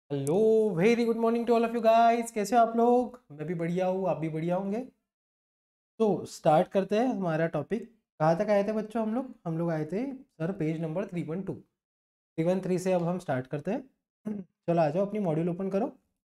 Hello, very good morning to all of you guys. कैसे हो आप लोग? मैं भी बढ़िया हूँ, आप भी बढ़िया होंगे। तो स्टार्ट करते हैं हमारा टॉपिक। कहाँ तक आए थे बच्चों? हम लोग आए थे सर पेज नंबर 312। 313 से अब हम स्टार्ट करते हैं। चलो आ जाओ, अपनी मॉड्यूल ओपन करो।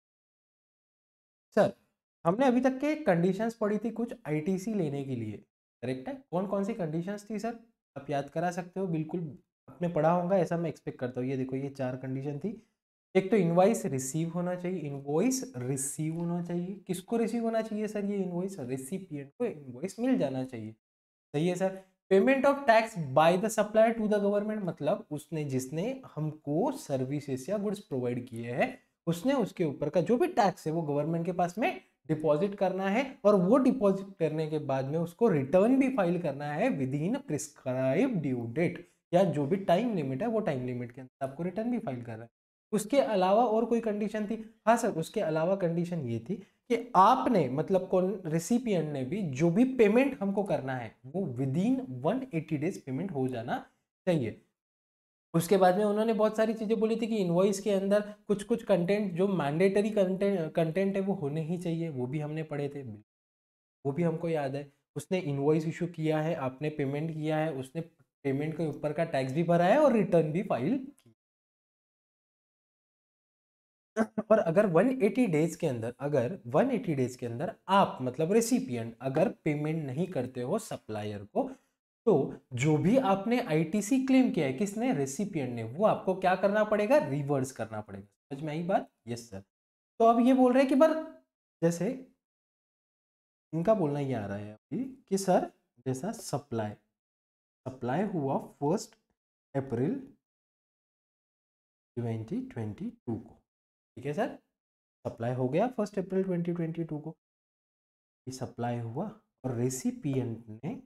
सर, हमने अभी तक के कंडीशंस पढ़ी थी कुछ आईटीसी लेने के लिए, करेक्ट है? कौन कौन सी कंडीशंस थी सर? आप याद करा सकते हो? बिल्कुल आपने पढ़ा होगा ऐसा मैं एक्सपेक्ट करता हूँ। ये देखो, ये 4 कंडीशन थी। एक तो इनवॉइस रिसीव होना चाहिए। इनवॉइस रिसीव होना चाहिए। किसको रिसीव होना चाहिए सर? ये इनवॉइस रेसिपिएंट को इनवॉइस मिल जाना चाहिए। सही है sir. Payment of tax by the supplier to the government, मतलब उसने जिसने हमको सर्विसेज या गुड्स प्रोवाइड किए हैं उसने उसके ऊपर का जो भी टैक्स है वो गवर्नमेंट के पास में डिपॉजिट करना है, और वो डिपॉजिट करने के बाद में उसको रिटर्न भी फाइल करना है within prescribe due date, या जो भी टाइम लिमिट है वो टाइम लिमिट के अंदर आपको रिटर्न भी फाइल करना है। उसके अलावा और कोई कंडीशन थी? हाँ सर, उसके अलावा कंडीशन ये थी कि आपने मतलब कौन रेसिपिएंट ने भी जो भी पेमेंट हमको करना है वो विद इन 180 डेज पेमेंट हो जाना चाहिए। उसके बाद में उन्होंने बहुत सारी चीजें बोली थी कि इनवॉइस के अंदर कुछ कुछ कंटेंट जो मैंडेटरी कंटेंट है वो होने ही चाहिए, वो भी हमने पढ़े थे, वो भी हमको याद है। उसने इनवॉइस इशू किया है, आपने पेमेंट किया है, उसने पेमेंट के ऊपर का टैक्स भी भरा है और रिटर्न भी फाइल किया। और अगर 180 डेज के अंदर, अगर 180 डेज के अंदर आप मतलब रेसिपिएंट अगर पेमेंट नहीं करते हो सप्लायर को, तो जो भी आपने आईटीसी क्लेम किया है, किसने? रेसिपिएंट ने, वो आपको क्या करना पड़ेगा? रिवर्स करना पड़ेगा। समझ में आई बात? Yes sir. तो अब ये बोल रहे हैं कि पर जैसे इनका बोलना ये आ रहा है अभी कि सर जैसा सप्लाई सप्लाई हुआ 1 अप्रैल 2022 को, ठीक है सर, सप्लाई हो गया 1 अप्रैल 2022 को, ये सप्लाई हुआ और रेसिपिएंट ने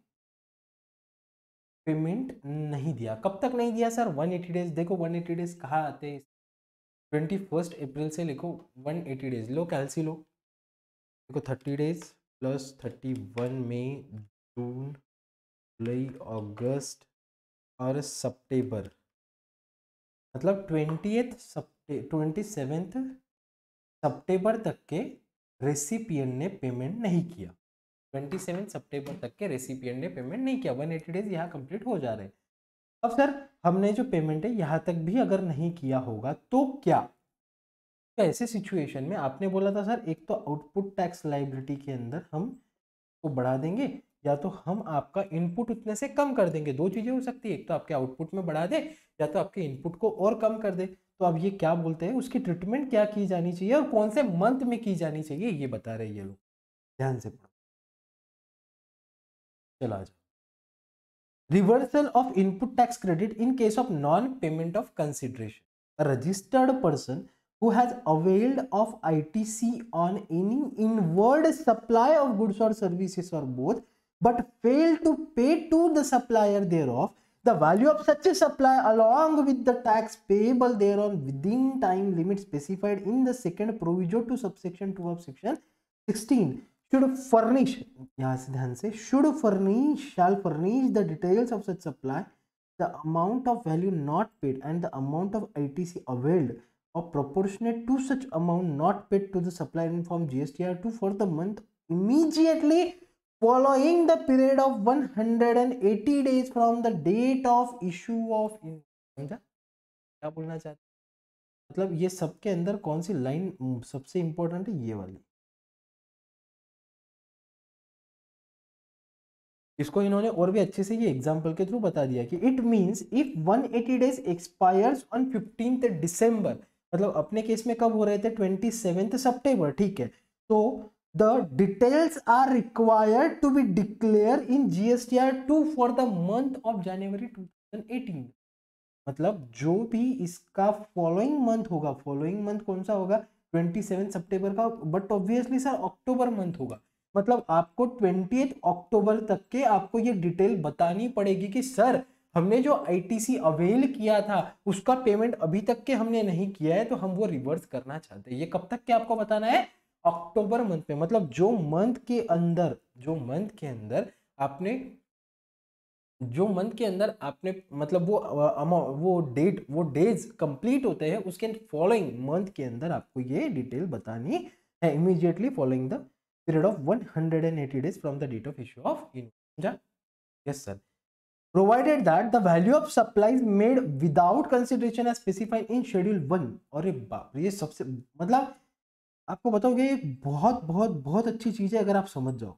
पेमेंट नहीं दिया। कब तक नहीं दिया सर? 180 डेज। देखो 180 डेज कहाँ आते हैं? 21 अप्रैल से लिखो 180 डेज, लो कैलसी लो। देखो 30 डेज प्लस 31 मई, जून, जुलाई, अगस्त और सितंबर, मतलब 27 तक के रेसिपिएंट ने पेमेंट नहीं किया। 27 सितंबर तक के रेसिपिएंट ने पेमेंट नहीं किया। 180 डेज यहाँ कंप्लीट हो जा रहे हैं। अब सर हमने जो पेमेंट है यहाँ तक भी अगर नहीं किया होगा तो क्या? तो ऐसे सिचुएशन में आपने बोला था सर, एक तो आउटपुट टैक्स लायबिलिटी के अंदर हम को बढ़ा देंगे, या तो हम आपका इनपुट उतने से कम कर देंगे। दो चीजें हो सकती है, एक तो आपके आउटपुट में बढ़ा दे या तो आपके इनपुट को और कम कर दे। तो अब ये क्या बोलते हैं, उसकी ट्रीटमेंट क्या की जानी चाहिए और कौन से मंथ में की जानी चाहिए, ये बता रहे हैं ये लोग। ध्यान से पढ़ो। चलो आ जाओ। Reversal of input tax credit in case of non payment of consideration, a registered person who has availed of ITC on any inward supply of goods or services or both, but failed to pay to the supplier thereof the value of such a supply along with the tax payable thereon within time limit specified in the second proviso to subsection 2 of section 16 should furnish, यहाँ से ध्यान से, should furnish, shall furnish the details of such supply, the amount of value not paid and the amount of ITC availed or proportionate to such amount not paid to the supplier in form GSTR2 for the month immediately following the period of 180 days from the date of issue of समझा क्या बोलना चाहते? मतलब ये सबके अंदर कौन सी line सबसे इंपॉर्टेंट है? ये वाली। इसको इन्होंने और भी अच्छे से ये एग्जांपल के थ्रू बता दिया कि it means if 180 days expires on 15th दिसंबर, मतलब अपने केस में कब हो रहे थे? 27th सितंबर, ठीक है। तो the details are required to be declare in GSTR2 for the month of January 2018, मतलब जो भी इसका फॉलोइंग मंथ होगा, फॉलोइंग मंथ कौन सा होगा? 27 सितंबर का, but obviously sir October month होगा। मतलब आपको 20 अक्टूबर तक के आपको ये डिटेल बतानी पड़ेगी कि सर हमने जो आईटीसी अवेल किया था उसका पेमेंट अभी तक के हमने नहीं किया है, तो हम वो रिवर्स करना चाहते हैं। ये कब तक के आपको बताना है? अक्टूबर मंथ में, मतलब जो मंथ के अंदर आपने जो मंथ के अंदर आपने मतलब वो डेज कंप्लीट होते हैं उसके फॉलोइंग मंथ के अंदर आपको ये डिटेल बतानी है immediately following the period of 180 days from the date of issue of invoice. Yes sir. Provided that the value of supplies made without consideration as specified in schedule 1। और ये बाप रे, ये सबसे मतलब आपको बताओगे ये बहुत बहुत बहुत अच्छी चीज है अगर आप समझ जाओ।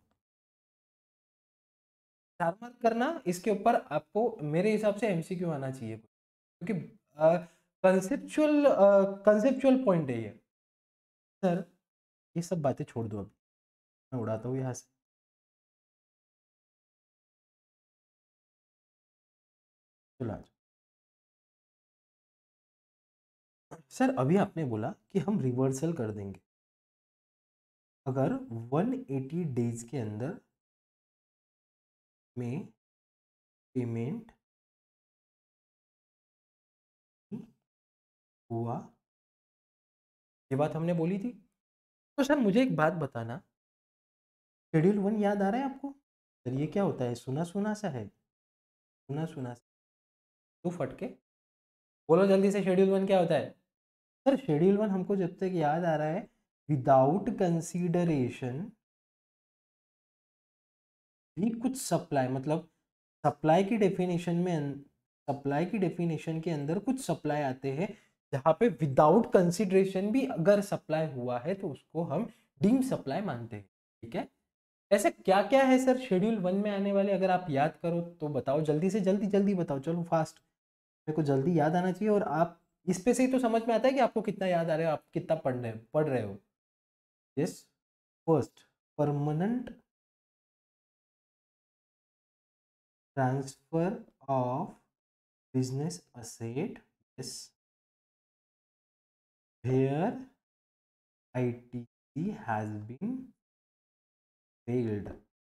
4 मार्क करना इसके ऊपर आपको मेरे हिसाब से एमसीक्यू आना चाहिए क्योंकि कंसेप्चुअल कंसेप्चुअल पॉइंट है ये। सर ये सब बातें छोड़ दो, अब मैं उड़ाता हूँ यहाँ से। चलो आज सर अभी आपने बोला कि हम रिवर्सल कर देंगे अगर 180 डेज के अंदर में पेमेंट हुआ, ये बात हमने बोली थी। तो सर मुझे एक बात बताना, शेड्यूल 1 याद आ रहा है आपको? सर ये क्या होता है? सुना सुना सा है, सुना सुना सा। तो फटके बोलो जल्दी से, शेड्यूल 1 क्या होता है? सर शेड्यूल 1 हमको जब तक याद आ रहा है विदाउट कंसीडरेशन भी कुछ सप्लाई, मतलब सप्लाई की डेफिनेशन में, सप्लाई की डेफिनेशन के अंदर कुछ सप्लाई आते हैं जहां पे विदाउट कंसीडरेशन भी अगर सप्लाई हुआ है तो उसको हम डीम सप्लाई मानते हैं। ठीक है, ऐसे क्या क्या है सर शेड्यूल 1 में आने वाले? अगर आप याद करो तो बताओ, जल्दी से जल्दी जल्दी बताओ, चलो फास्ट, मेरे को जल्दी याद आना चाहिए। और आप इस पे से ही तो समझ में आता है कि आपको कितना याद आ रहा है, आप कितना पढ़ रहे हो। Yes, first permanent transfer of business asset, yes, where ITC has been failed।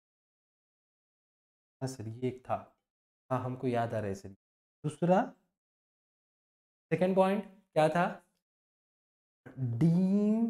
हाँ सर ये एक था, हाँ हमको याद आ रहा है सर। दूसरा सेकेंड पॉइंट क्या था? डीम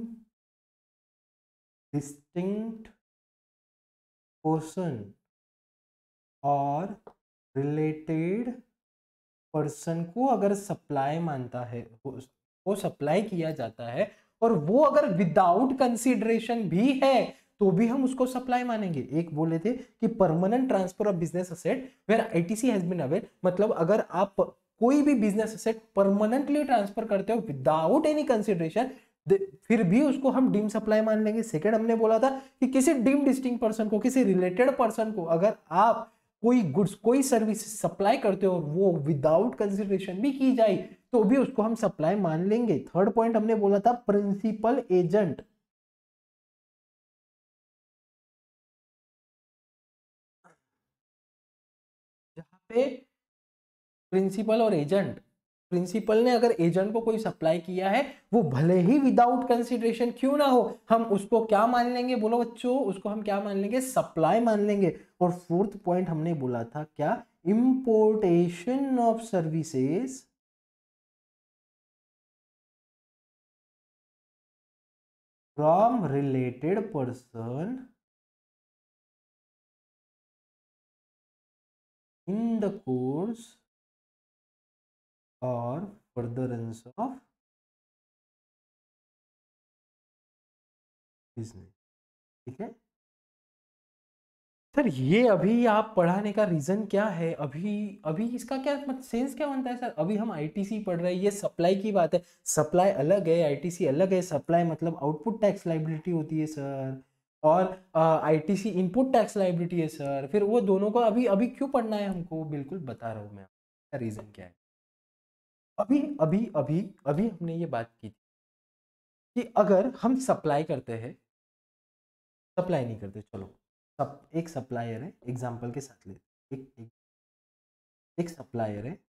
डिस्टिंक्ट पर्सन और रिलेटेड पर्सन को अगर सप्लाई मानता है, वो सप्लाई किया जाता है और वो अगर विदाउट कंसीडरेशन भी है तो भी हम उसको सप्लाई मानेंगे। एक बोले थे कि permanent transfer of business asset where ITC has been avail, मतलब अगर आप कोई भी बिजनेस असेट परमानेंटली ट्रांसफर करते हो विदाउट एनी कंसीडरेशन फिर भी उसको हम डीम सप्लाई मान लेंगे। सेकंड हमने बोला था कि किसी डीम डिस्टिंक्ट पर्सन को, किसी रिलेटेड पर्सन को अगर आप कोई गुड्स कोई सर्विस सप्लाई करते हो और वो विदाउट कंसिडरेशन भी की जाए तो भी उसको हम सप्लाई मान लेंगे। थर्ड पॉइंट हमने बोला था प्रिंसिपल एजेंट, जहां पे प्रिंसिपल और एजेंट, प्रिंसिपल ने अगर एजेंट को कोई सप्लाई किया है वो भले ही विदाउट कंसिडरेशन क्यों ना हो, हम उसको क्या मान लेंगे? बोलो बच्चों, उसको हम क्या मान लेंगे? सप्लाई मान लेंगे। और फोर्थ पॉइंट हमने बोला था क्या? Importation of services from related person in the course or furtherance of business। ठीक है सर, ये अभी आप पढ़ाने का रीजन क्या है? अभी अभी इसका क्या मतलब सेंस क्या बनता है सर? अभी हम आईटीसी पढ़ रहे हैं, ये सप्लाई की बात है, सप्लाई अलग है, आईटीसी अलग है। सप्लाई मतलब आउटपुट टैक्स लाइबिलिटी होती है सर, और आईटीसी इनपुट टैक्स लाइबिलिटी है सर। फिर वो दोनों को अभी अभी क्यों पढ़ना है हमको? बिल्कुल बता रहा हूँ मैं, रीजन क्या है। अभी अभी अभी अभी हमने ये बात की थी कि अगर हम सप्लाई करते हैं, सप्लाई नहीं करते, चलो एक सप्लायर है, एग्जांपल के साथ ले, एक सप्लायर है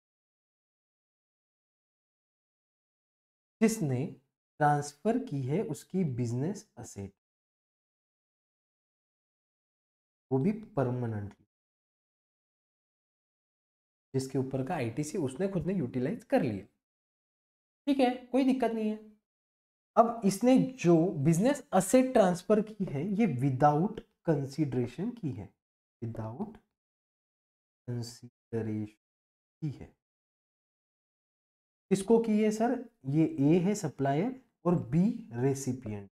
जिसने ट्रांसफर की है उसकी बिजनेस असेट, वो भी परमानेंटली, जिसके ऊपर का आईटीसी उसने खुद ने यूटिलाइज कर लिया। ठीक है, कोई दिक्कत नहीं है। अब इसने जो बिजनेस असेट ट्रांसफर की है ये विदाउट कंसीडरेशन की है, विदाउट की है। किसको की है सर? ये ए है सप्लायर और बी रेसिपिएंट।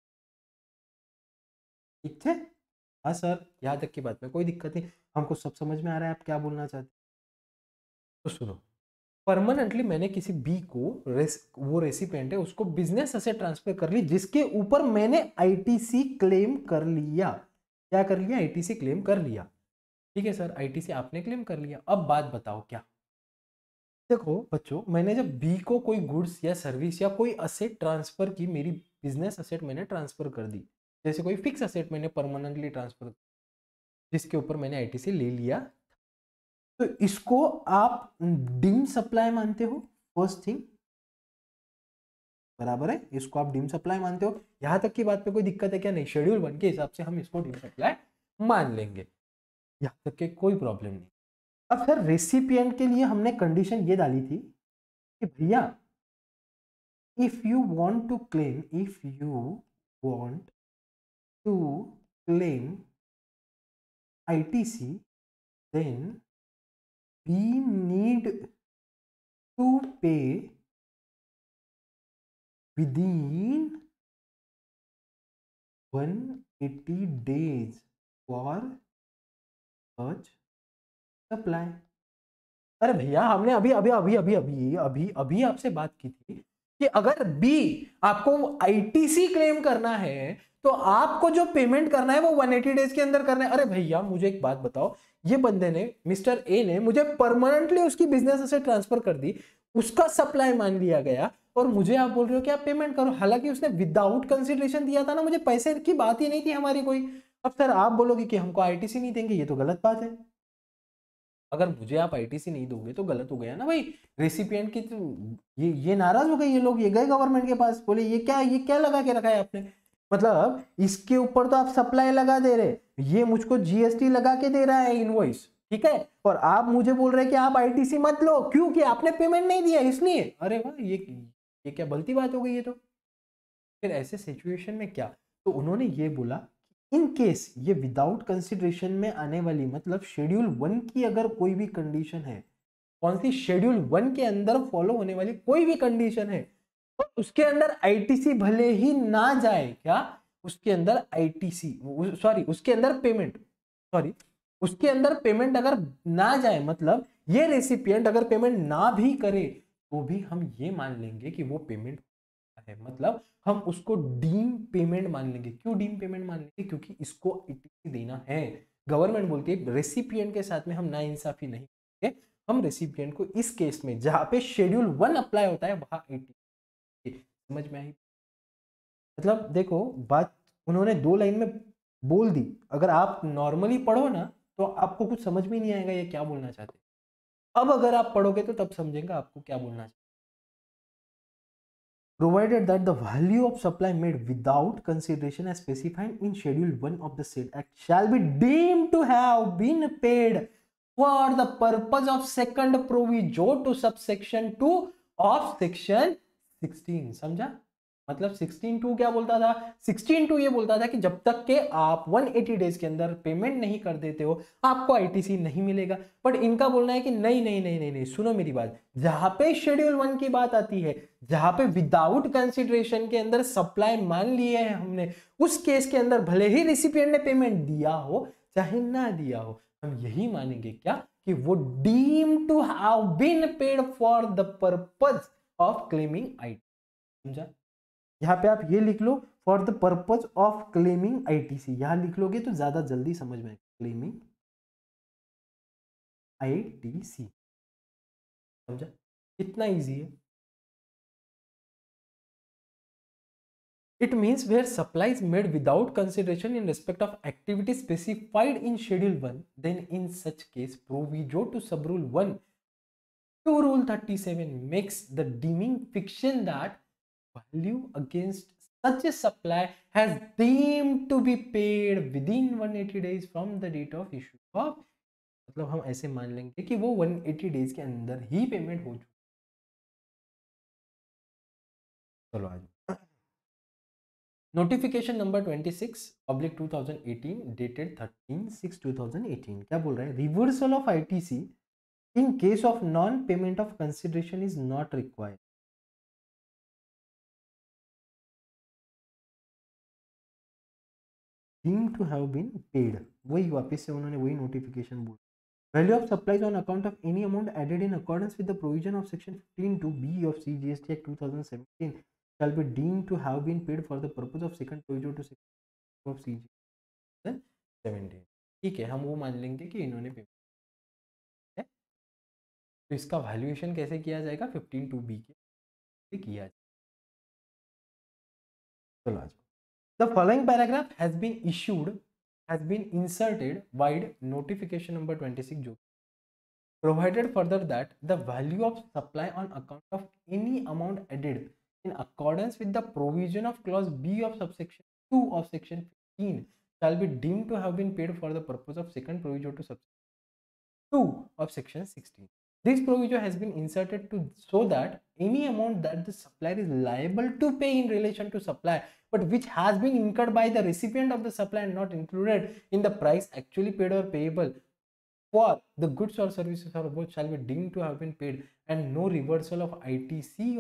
ठीक है? हाँ सर, यहाँ तक की बात में कोई दिक्कत नहीं, हमको सब समझ में आ रहा है आप क्या बोलना चाहते। तो सुनो, परमानेंटली मैंने किसी बी को वो रेसिपिएंट है उसको बिजनेस असेट ट्रांसफर कर ली, जिसके ऊपर मैंने आईटीसी क्लेम कर लिया। क्या कर लिया? आईटीसी क्लेम कर लिया। ठीक है सर, आईटीसी आपने क्लेम कर लिया। अब बात बताओ क्या। देखो बच्चों, मैंने जब बी को कोई गुड्स या सर्विस या कोई असेट ट्रांसफर की, मेरी बिजनेस असेट मैंने ट्रांसफर कर दी, जैसे कोई फिक्स असेट मैंने परमानेंटली ट्रांसफर, जिसके ऊपर मैंने आईटीसी ले लिया, तो इसको आप डीम सप्लाई मानते हो। फर्स्ट थिंग, बराबर है, इसको आप डीम सप्लाई मानते हो। यहां तक की बात पे कोई दिक्कत है क्या? नहीं, शेड्यूल 1 के हिसाब से हम इसको डीम सप्लाई मान लेंगे, यहां तक के कोई प्रॉब्लम नहीं। अब सर रेसिपिएंट के लिए हमने कंडीशन ये डाली थी कि भैया if you want to claim ITC, then we need to pay within 180 days for such supply। अरे भैया, हमने अभी अभी अभी अभी अभी अभी अभी आपसे बात की थी कि अगर बी आपको आईटीसी क्लेम करना है तो आपको जो पेमेंट करना है वो 180 डेज के अंदर करना है। अरे भैया मुझे एक बात बताओ, ये बंदे ने, मिस्टर ए ने मुझे परमानेंटली उसकी बिजनेस से ट्रांसफर कर दी, उसका सप्लाई मान लिया गया, और मुझे आप बोल रहे हो कि आप पेमेंट करो, हालांकि उसने विदाउट कंसिडरेशन दिया था ना, मुझे पैसे की बात ही नहीं थी हमारी कोई। अब सर आप बोलोगे कि हमको आईटीसी नहीं देंगे, ये तो गलत बात है। अगर मुझे आप आईटीसी नहीं दोगे तो गलत हो गया ना भाई। रेसिपिएंट की तो ये नाराज हो गए ये लोग, ये गए गवर्नमेंट के पास, बोले ये क्या लगा के रखा है आपने, मतलब इसके ऊपर तो आप सप्लाई लगा दे रहे, ये मुझको जीएसटी लगा के दे रहा है इनवॉइस, ठीक है, और आप मुझे बोल रहे कि आप आईटीसी मत लो क्योंकि आपने पेमेंट नहीं दिया इसलिए। अरे वाह, ये क्या भलती बात हो गई है। तो फिर ऐसे सिचुएशन में क्या, तो उन्होंने ये बोला इन केस ये विदाउट कंसिडरेशन में आने वाली, मतलब शेड्यूल 1 की अगर कोई भी कंडीशन है, कौन सी? शेड्यूल 1 के अंदर फॉलो होने वाली कोई भी कंडीशन है, तो उसके अंदर आईटीसी भले ही ना जाए, क्या उसके अंदर आईटीसी, सॉरी उसके अंदर पेमेंट, सॉरी उसके अंदर पेमेंट अगर ना जाए, मतलब ये रेसिपिएंट अगर पेमेंट ना भी करे तो भी हम ये मान लेंगे कि वो पेमेंट है, मतलब हम उसको डीम पेमेंट मान लेंगे। क्यों डीम पेमेंट मान लेंगे? क्योंकि इसको आईटीसी देना है। गवर्नमेंट बोलती है रेसिपिएंट के साथ में हम नाइंसाफी नहीं करेंगे, हम रेसिपिएंट को इस केस में जहां पे शेड्यूल 1 अप्लाई होता है वहां आईटीसी। समझ में आई? मतलब देखो बात उन्होंने 2 लाइन में बोल दी, अगर आप नॉर्मली पढ़ो ना तो आपको कुछ समझ में नहीं आएगा ये क्या बोलना चाहते। अब अगर आप पढ़ोगे तो तब समझेंगे आपको क्या बोलना चाहते। Provided that the value of supply made without consideration as specified in Schedule 1 of the said Act shall be deemed to have been paid for the purpose of second proviso to subsection 2 of section 16। समझा? मतलब 16.2 क्या बोलता था? 16.2 ये बोलता था कि जब तक के आप 180 डेज के अंदर पेमेंट नहीं कर देते हो आपको आईटीसी नहीं मिलेगा। बट इनका बोलना है कि नहीं नहीं नहीं नहीं नहीं, सुनो मेरी बात, जहां पे शेड्यूल 1 की बात आती है, जहां पे विदाउट कंसिडरेशन के अंदर सप्लाई मान लिए है हमने, उस केस के अंदर भले ही रिसिपिएंट ने पेमेंट दिया हो चाहे ना दिया हो, हम यही मानेंगे क्या कि वो deem to have been paid for the purpose of claiming ITC. समझा? यहाँ पे आप ये लिख लो for the purpose of claiming ITC, यहां लिख लोगे तो ज्यादा जल्दी समझ में आएगा। क्लेमिंग आईटीसी, समझा? कितना इजी है। It means where supply is made without consideration in respect of activity specified in Schedule 1, then in such case proviso to Subrule 1 to Rule 37 makes the deeming fiction that value against such a supply has deemed to be paid within 180 days from the date of issue of, मतलब हम ऐसे मान लेंगे कि वो 180 days के अंदर ही payment हो चुकी। चलो आज नोटिफिकेशन नंबर 26/2018 डेटेड 13/6/2018 क्या बोल रहा है? Reversal of ITC in case of non payment of consideration is not required. Deemed to have been paid, वही वापस से उन्होंने वही नोटिफिकेशन बोला। Value of supplies on account of any amount added in accordance with the provision of section 15(2)(b) of CGST Act 2017 shall be deemed to have been paid for the purpose of second provision to section of CGST 17। ठीक है, हम वो मान लेंगे कि इन्होंने payment है। तो इसका वैल्यूएशन कैसे किया जाएगा? 15(2)(b) के किया जाएगा। चलो आज the following paragraph has been inserted wide notification number 26 जो provided further that the value of supply on account of any amount added in accordance with the provision of clause B of subsection 2 of section 15 shall be deemed to have been paid for the purpose of second provision to subsection 2 of section 16. This provision has been inserted to so that any amount that the supplier is liable to pay in relation to supply but which has been incurred by the recipient of the supply and not included in the price actually paid or payable for the goods or services or both shall be deemed to have been paid and no reversal of ITC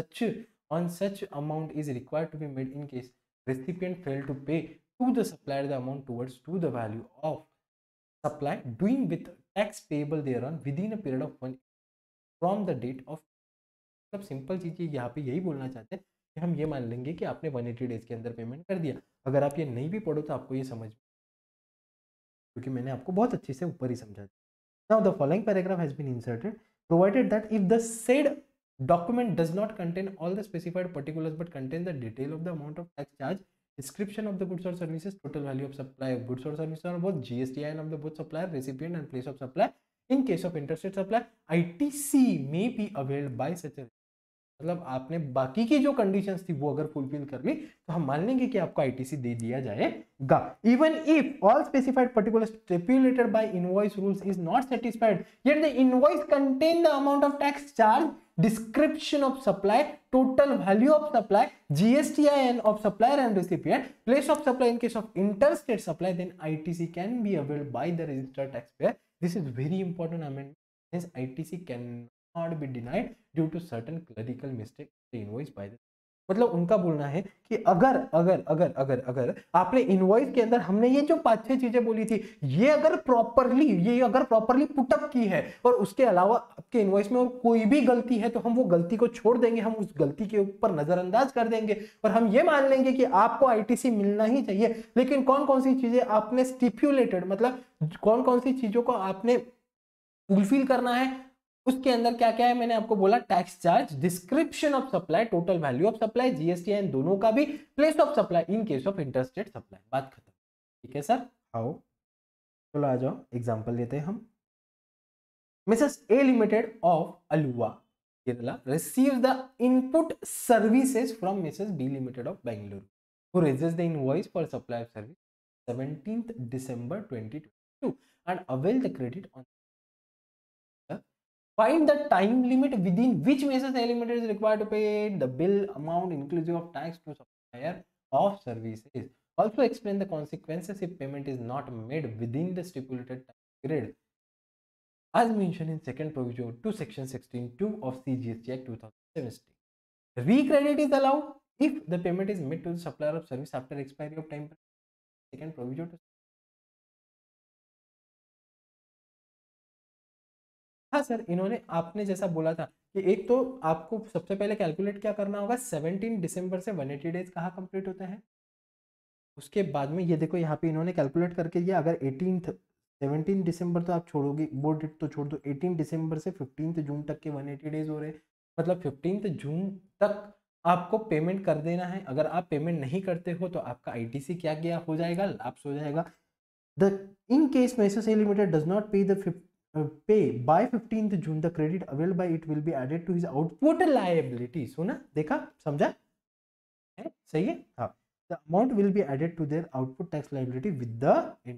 on such amount is required to be made in case recipient failed to pay to the supplier the amount towards to the value of supply doing with tax payable thereon within a period of 1 from the date of। मतलब simple चीज यहाँ पे यही बोलना चाहते हैं कि हम ये मान लेंगे कि आपने 180 डेज के अंदर पेमेंट कर दिया। अगर आप ये नहीं भी पढ़ो तो आपको ये समझ, क्योंकि मैंने आपको बहुत अच्छे से ऊपर ही समझा दिया। Now the following paragraph has been inserted provided that if the said document does not contain all the specified particulars but contains the detail of the amount of tax charge, description of the goods or services, total value of supply of goods or services or both, GSTIN of the both supplier, recipient and place of supply, in case of interstate supply, ITC may be availed by such a, मतलब आपने बाकी की जो conditions थी वो अगर fulfil कर ली तो हम मान लेंगे कि आपको आईटीसी दे दिया जाएगा। Even if all specified particular stipulated by invoice rules is not satisfied yet the invoice contain the amount of tax charge, description of supply, total value of supply, GSTIN of supplier and recipient, place of supply in case of interstate supply, then ITC can be availed by the registered taxpayer. This is very important amendment. Hence ITC cannot be denied due to certain clerical mistake the invoice by the, मतलब उनका बोलना है कि अगर अगर अगर अगर अगर आपने इनवॉइस के अंदर हमने ये जो 5-6 चीजें बोली थी ये अगर प्रॉपरली पुटअप की है और उसके अलावा आपके इनवॉइस में और कोई भी गलती है तो हम वो गलती को छोड़ देंगे, हम उस गलती के ऊपर नजरअंदाज कर देंगे और हम ये मान लेंगे कि आपको आईटीसी मिलना ही चाहिए। लेकिन कौन कौन सी चीजें आपने स्टिपुलेटेड, मतलब कौन कौन सी चीजों को आपने फुलफिल करना है, उसके अंदर क्या क्या है मैंने आपको बोला, tax charge, description of supply, total value of supply, GST दोनों का भी, place of supply in case of interstate supply. बात खत्म। ठीक है सर, आओ चलो आ जाओ एग्जांपल लेते हैं हम। Mrs A limited of Aluva Kerala receives the input services from Mrs. B Limited of Bangalore who raises the invoice for supply of service 17th December 2022 and avail the credit on find the time limit within which Mrs. A Limited is required to pay the bill amount inclusive of tax to supplier of services. Also explain the consequences if payment is not made within the stipulated time period as mentioned in second provision to section 16(2) of CGST Act 2017. Recredit is allowed if the payment is made to the supplier of service after expiry of time. Second provision to, हाँ sir, इन्होंने आपने जैसा बोला था कि एक तो आपको सबसे पहले कैलकुलेट क्या करना होगा, 17 दिसंबर से 180 डेज कहाँ कंप्लीट होते हैं। उसके बाद में ये देखो यहाँ पे इन्होंने कैलकुलेट करके दिया, अगर 17 दिसंबर तो आप छोड़ोगे, वो डेट तो छोड़ दो, 18 दिसंबर से 15 जून तक के 180 डेज हो रहे, मतलब 15 जून तक आपको पेमेंट कर देना है। अगर आप पेमेंट नहीं करते हो तो आपका आईटीसी क्या गया हो जाएगा, लैप्स हो जाएगा। The in case Mrs. A Limited does not pay the pay by 15th June, the credit availed by it will be added to his output liability. सुना, देखा, समझा है, सही है। हाँ, the amount will be added to their output tax liability with the,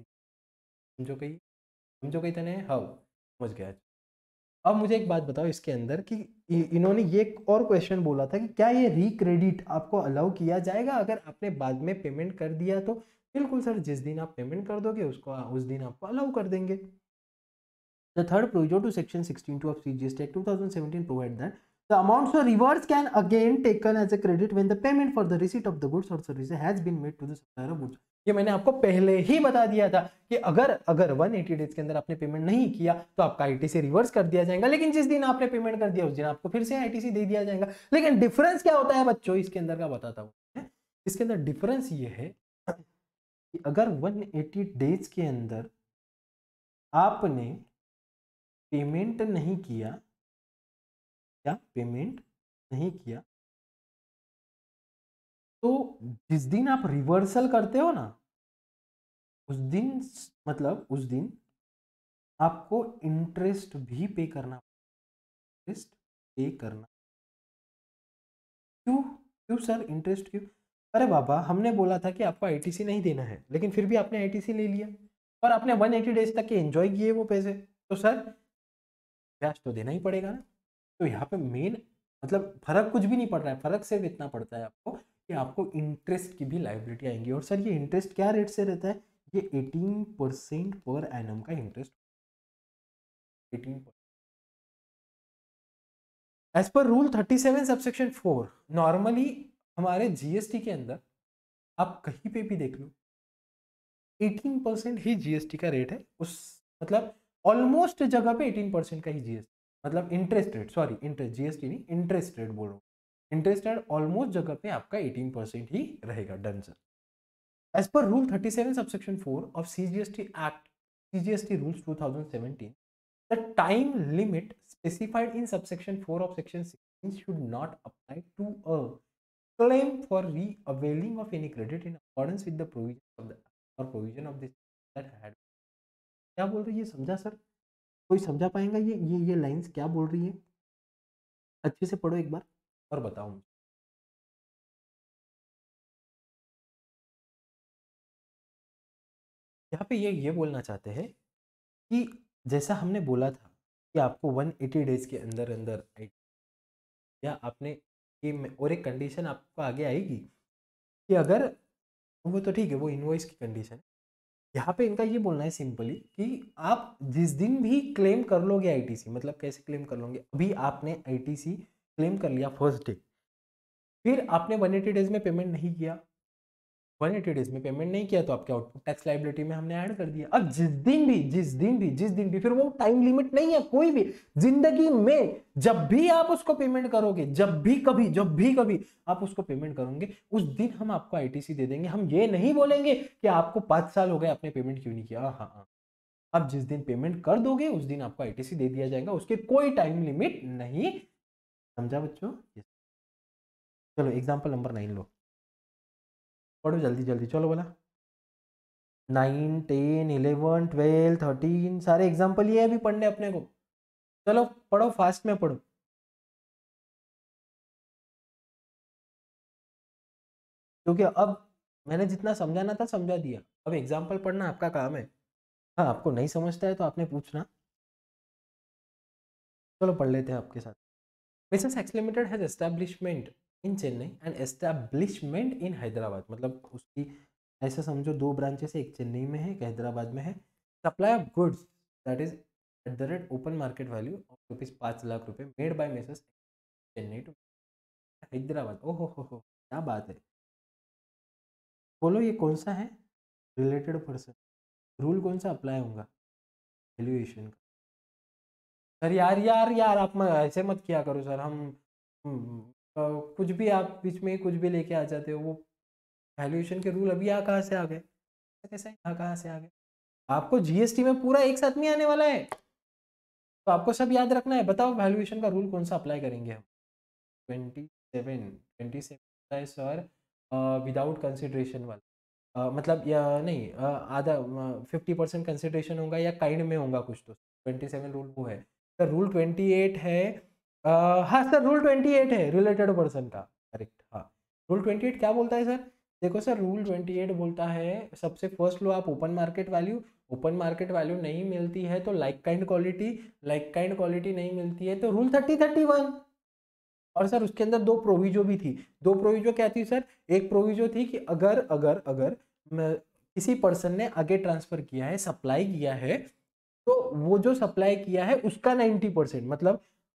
समझो कहीं तने, हाँ समझ गया। अब मुझे एक बात बताओ इसके अंदर कि इन्होंने ये एक और क्वेश्चन बोला था कि क्या ये रिक्रेडिट आपको अलाउ किया जाएगा अगर आपने बाद में पेमेंट कर दिया तो। बिल्कुल सर, जिस दिन आप पेमेंट कर दोगे उसको उस दिन आपको अलाउ कर देंगे। The third provision to section 16(2) of CGST Act 2017 provide that the amounts of rewards can again taken as a credit when the payment for the receipt of the goods or services has been made to the supplier of goods. ये मैंने आपको पहले ही बता दिया था कि अगर 180 days के अंदर आपने पेमेंट नहीं किया तो आपका आईटीसी रिवर्स कर दिया जाएगा, लेकिन जिस दिन आपने पेमेंट कर दिया उस दिन आपको फिर से आईटीसी दे दिया जाएगा। लेकिन डिफरेंस क्या होता है बच्चों, इसके अंदर का बताता हूँ। इसके अंदर डिफरेंस ये है कि अगर 180 डेज के अंदर आपने पेमेंट नहीं किया, क्या पेमेंट नहीं किया, तो जिस दिन आप रिवर्सल करते हो ना उस दिन, मतलब उस दिन आपको इंटरेस्ट भी पे करना, इंटरेस्ट पे करना। क्यों क्यों सर इंटरेस्ट क्यों? अरे बाबा हमने बोला था कि आपको आईटीसी नहीं देना है, लेकिन फिर भी आपने आईटीसी ले लिया और आपने 180 डेज तक के एंजॉय किए वो पैसे, तो सर ब्याज तो देना ही पड़ेगा ना। तो यहाँ पे मेन मतलब फर्क कुछ भी नहीं पड़ रहा है, फर्क सिर्फ इतना पड़ता है आपको कि आपको इंटरेस्ट की भी लायबिलिटी आएंगी। और सर ये इंटरेस्ट क्या रेट से रहता है? ये 18% पर एनम का interest, 18%। As per rule 37 subsection 4 normally हमारे जीएसटी के अंदर आप कहीं पे भी देख लो 18% ही जीएसटी का रेट है। उस मतलब ऑलमोस्ट जगह पे 18% का ही जीएसटी, मतलब interest rate, sorry interest, GST नहीं इंटरेस्ट रेट बोल रहा हूँ। इंटरेस्ट रेट ऑलमोस्ट जगह पे आपका 18% ही रहेगा। Done sir. As per rule 37 subsection 4 of CGST act, CGST rules 2017, the time limit specified in subsection 4 of section 16 should not apply to a claim for re-availing of any credit in accordance with the provision of the or provision of this that had। क्या बोल रही है समझा sir? कोई समझा पाएगा ये lines क्या बोल रही है? अच्छे से पढ़ो एक बार और बताओ मुझे। यहाँ पे ये बोलना चाहते हैं कि जैसा हमने बोला था कि आपको 180 डेज के अंदर अंदर या आपने ये, और एक कंडीशन आपको आगे आएगी कि अगर वो तो ठीक है वो इनवॉइस की कंडीशन है। यहाँ पे इनका ये बोलना है सिंपली कि आप जिस दिन भी क्लेम कर लोगे आईटीसी, मतलब कैसे क्लेम कर लोगे, अभी आपने आईटीसी क्लेम कर लिया फर्स्ट डे, फिर आपने 180 डेज में पेमेंट नहीं किया, 180 डेज में पेमेंट नहीं किया तो आपके आउटपुट टैक्स लायबिलिटी में हमने ऐड कर दिया। अब जिस दिन भी फिर वो टाइम लिमिट नहीं है कोई भी, जिंदगी में जब भी आप उसको पेमेंट करोगे, जब भी कभी आप उसको पेमेंट करोगे उस दिन हम आपको आईटीसी दे देंगे। हम ये नहीं बोलेंगे कि आपको 5 साल हो गए आपने पेमेंट क्यों नहीं किया। हाँ, आप जिस दिन पेमेंट कर दोगे उस दिन आपको आईटीसी दे दिया जाएगा, उसके कोई टाइम लिमिट नहीं। समझा बच्चों? चलो एग्जाम्पल नंबर 9 लो, पढ़ो जल्दी जल्दी, चलो बोला 9, 10, 11, 12, 13 सारे एग्जाम्पल ये अभी पढ़ने अपने को। चलो पढ़ो फास्ट में पढ़ो। क्योंकि अब मैंने जितना समझाना था समझा दिया, अब एग्जाम्पल पढ़ना आपका काम है। हाँ आपको नहीं समझता है तो आपने पूछना। चलो पढ़ लेते हैं आपके साथ। Mrs X limited has establishment in Chennai and establishment in Hyderabad, मतलब उसकी ऐसा समझो 2 ब्रांचेस है, एक चेन्नई में है एक हैदराबाद में है। Supply of goods that is at the rate open market value of ₹5 lakh made by Mrs Chennai to Hyderabad. ओहो हो क्या बात है। बोलो ये कौन सा है रिलेटेड पर्सन, रूल कौन सा अप्लाई होगा वैल्यूएशन का? सर यार आप ऐसे मत किया करो सर। कुछ भी आप बीच में कुछ भी लेके आ जाते हो। वो वैल्यूएशन के रूल अभी यहाँ कहाँ से आ गए, कैसे यहाँ कहाँ से आ गए? आपको जीएसटी में पूरा एक साथ में आने वाला है तो आपको सब याद रखना है। बताओ वैल्यूएशन का रूल कौन सा अप्लाई करेंगे हम? 27 है सर, विदाउट कंसिडरेशन वाला, मतलब या नहीं आधा 50% कंसिडरेशन होगा या काइंड में होगा कुछ, तो 27 रूल वो है सर। रूल 28 है, हाँ सर रूल 28 है रिलेटेड पर्सन का, करेक्ट। हाँ रूल 28 क्या बोलता है सर? देखो सर रूल 28 बोलता है सबसे फर्स्ट लो आप open market value, open market value नहीं मिलती है तो लाइक काइंड क्वालिटी नहीं मिलती है तो रूल 3031। और सर उसके अंदर 2 प्रोविजो भी थी। 2 प्रोविजो क्या थी सर? एक प्रोविजो थी कि अगर किसी पर्सन ने आगे ट्रांसफर किया है, सप्लाई किया है तो वो जो सप्लाई किया है उसका 90%, मतलब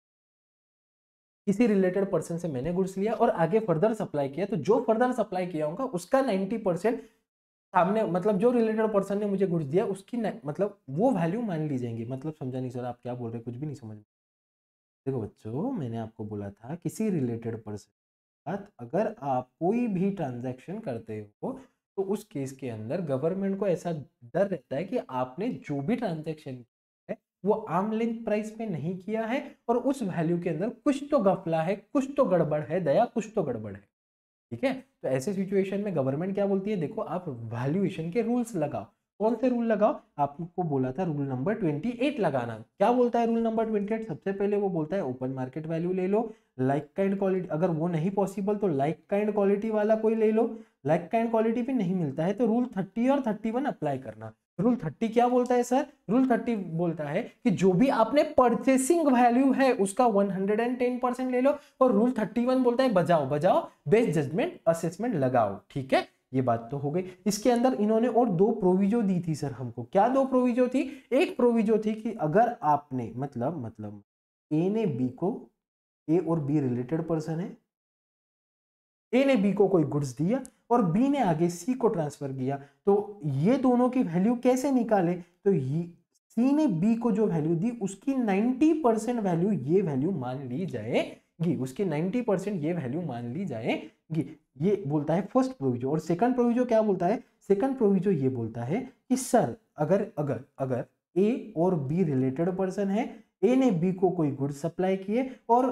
किसी रिलेटेड पर्सन से मैंने गुड्स लिया और आगे फर्दर सप्लाई किया, तो जो फर्दर सप्लाई किया होगा उसका 90% सामने, मतलब जो रिलेटेड पर्सन ने मुझे गुड्स दिया उसकी मतलब वो वैल्यू मान ली जाएंगी। मतलब समझा नहीं सर, आप क्या बोल रहे हैं, कुछ भी नहीं समझ। देखो बच्चों, मैंने आपको बोला था किसी रिलेटेड पर्सन के साथ अगर आप कोई भी ट्रांजैक्शन करते हो तो उस केस के अंदर गवर्नमेंट को ऐसा डर रहता है कि आपने जो भी ट्रांजैक्शन किया है वो आर्म लेंथ प्राइस पे नहीं किया है और उस वैल्यू के अंदर कुछ तो गफला है, कुछ तो गड़बड़ है दया, कुछ तो गड़बड़ है। ठीक है, तो ऐसे सिचुएशन में गवर्नमेंट क्या बोलती है, देखो आप वैल्यूएशन के रूल्स लगाओ। कौन से रूल लगाओ, आपको बोला था रूल नंबर 28 लगाना। क्या बोलता है रूल नंबर 28, सबसे पहले वो बोलता है ओपन मार्केट वैल्यू ले लो, लाइक काइंड क्वालिटी, अगर वो नहीं पॉसिबल तो लाइक काइंड क्वालिटी वाला कोई ले लो, लाइक काइंड क्वालिटी भी नहीं मिलता है तो रूल 30 और 31 अप्लाई करना। रूल 30 क्या बोलता है सर, रूल 30 बोलता है कि जो भी आपने परचेसिंग वैल्यू है उसका 110% ले लो, और रूल 31 बोलता है बजाओ बजाओ बेस्ट जजमेंट असेसमेंट लगाओ। ठीक है, ये बात तो हो गई। इसके अंदर इन्होंने और दो प्रोविजो दी थी सर हमको। क्या दो प्रोविजो थी, एक प्रोविजो थी कि अगर आपने मतलब ए ने बी को, ए और बी रिलेटेड पर्सन है, ए ने बी को कोई गुड्स दिया और बी ने आगे सी को ट्रांसफर किया, तो ये दोनों की वैल्यू कैसे निकाले, तो ये सी ने बी को जो वैल्यू दी उसकी 90% वैल्यू ये वैल्यू मान ली जाएगी, उसकी 90% ये वैल्यू मान ली जाएगी। ये बोलता है फर्स्ट प्रोविजो। और सेकंड प्रोविजो क्या बोलता है, सेकंड प्रोविजो ये बोलता है कि सर अगर अगर अगर ए और बी रिलेटेड पर्सन है, ए ने बी को कोई गुड्स सप्लाई किए और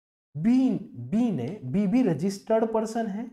बी भी रजिस्टर्ड पर्सन है,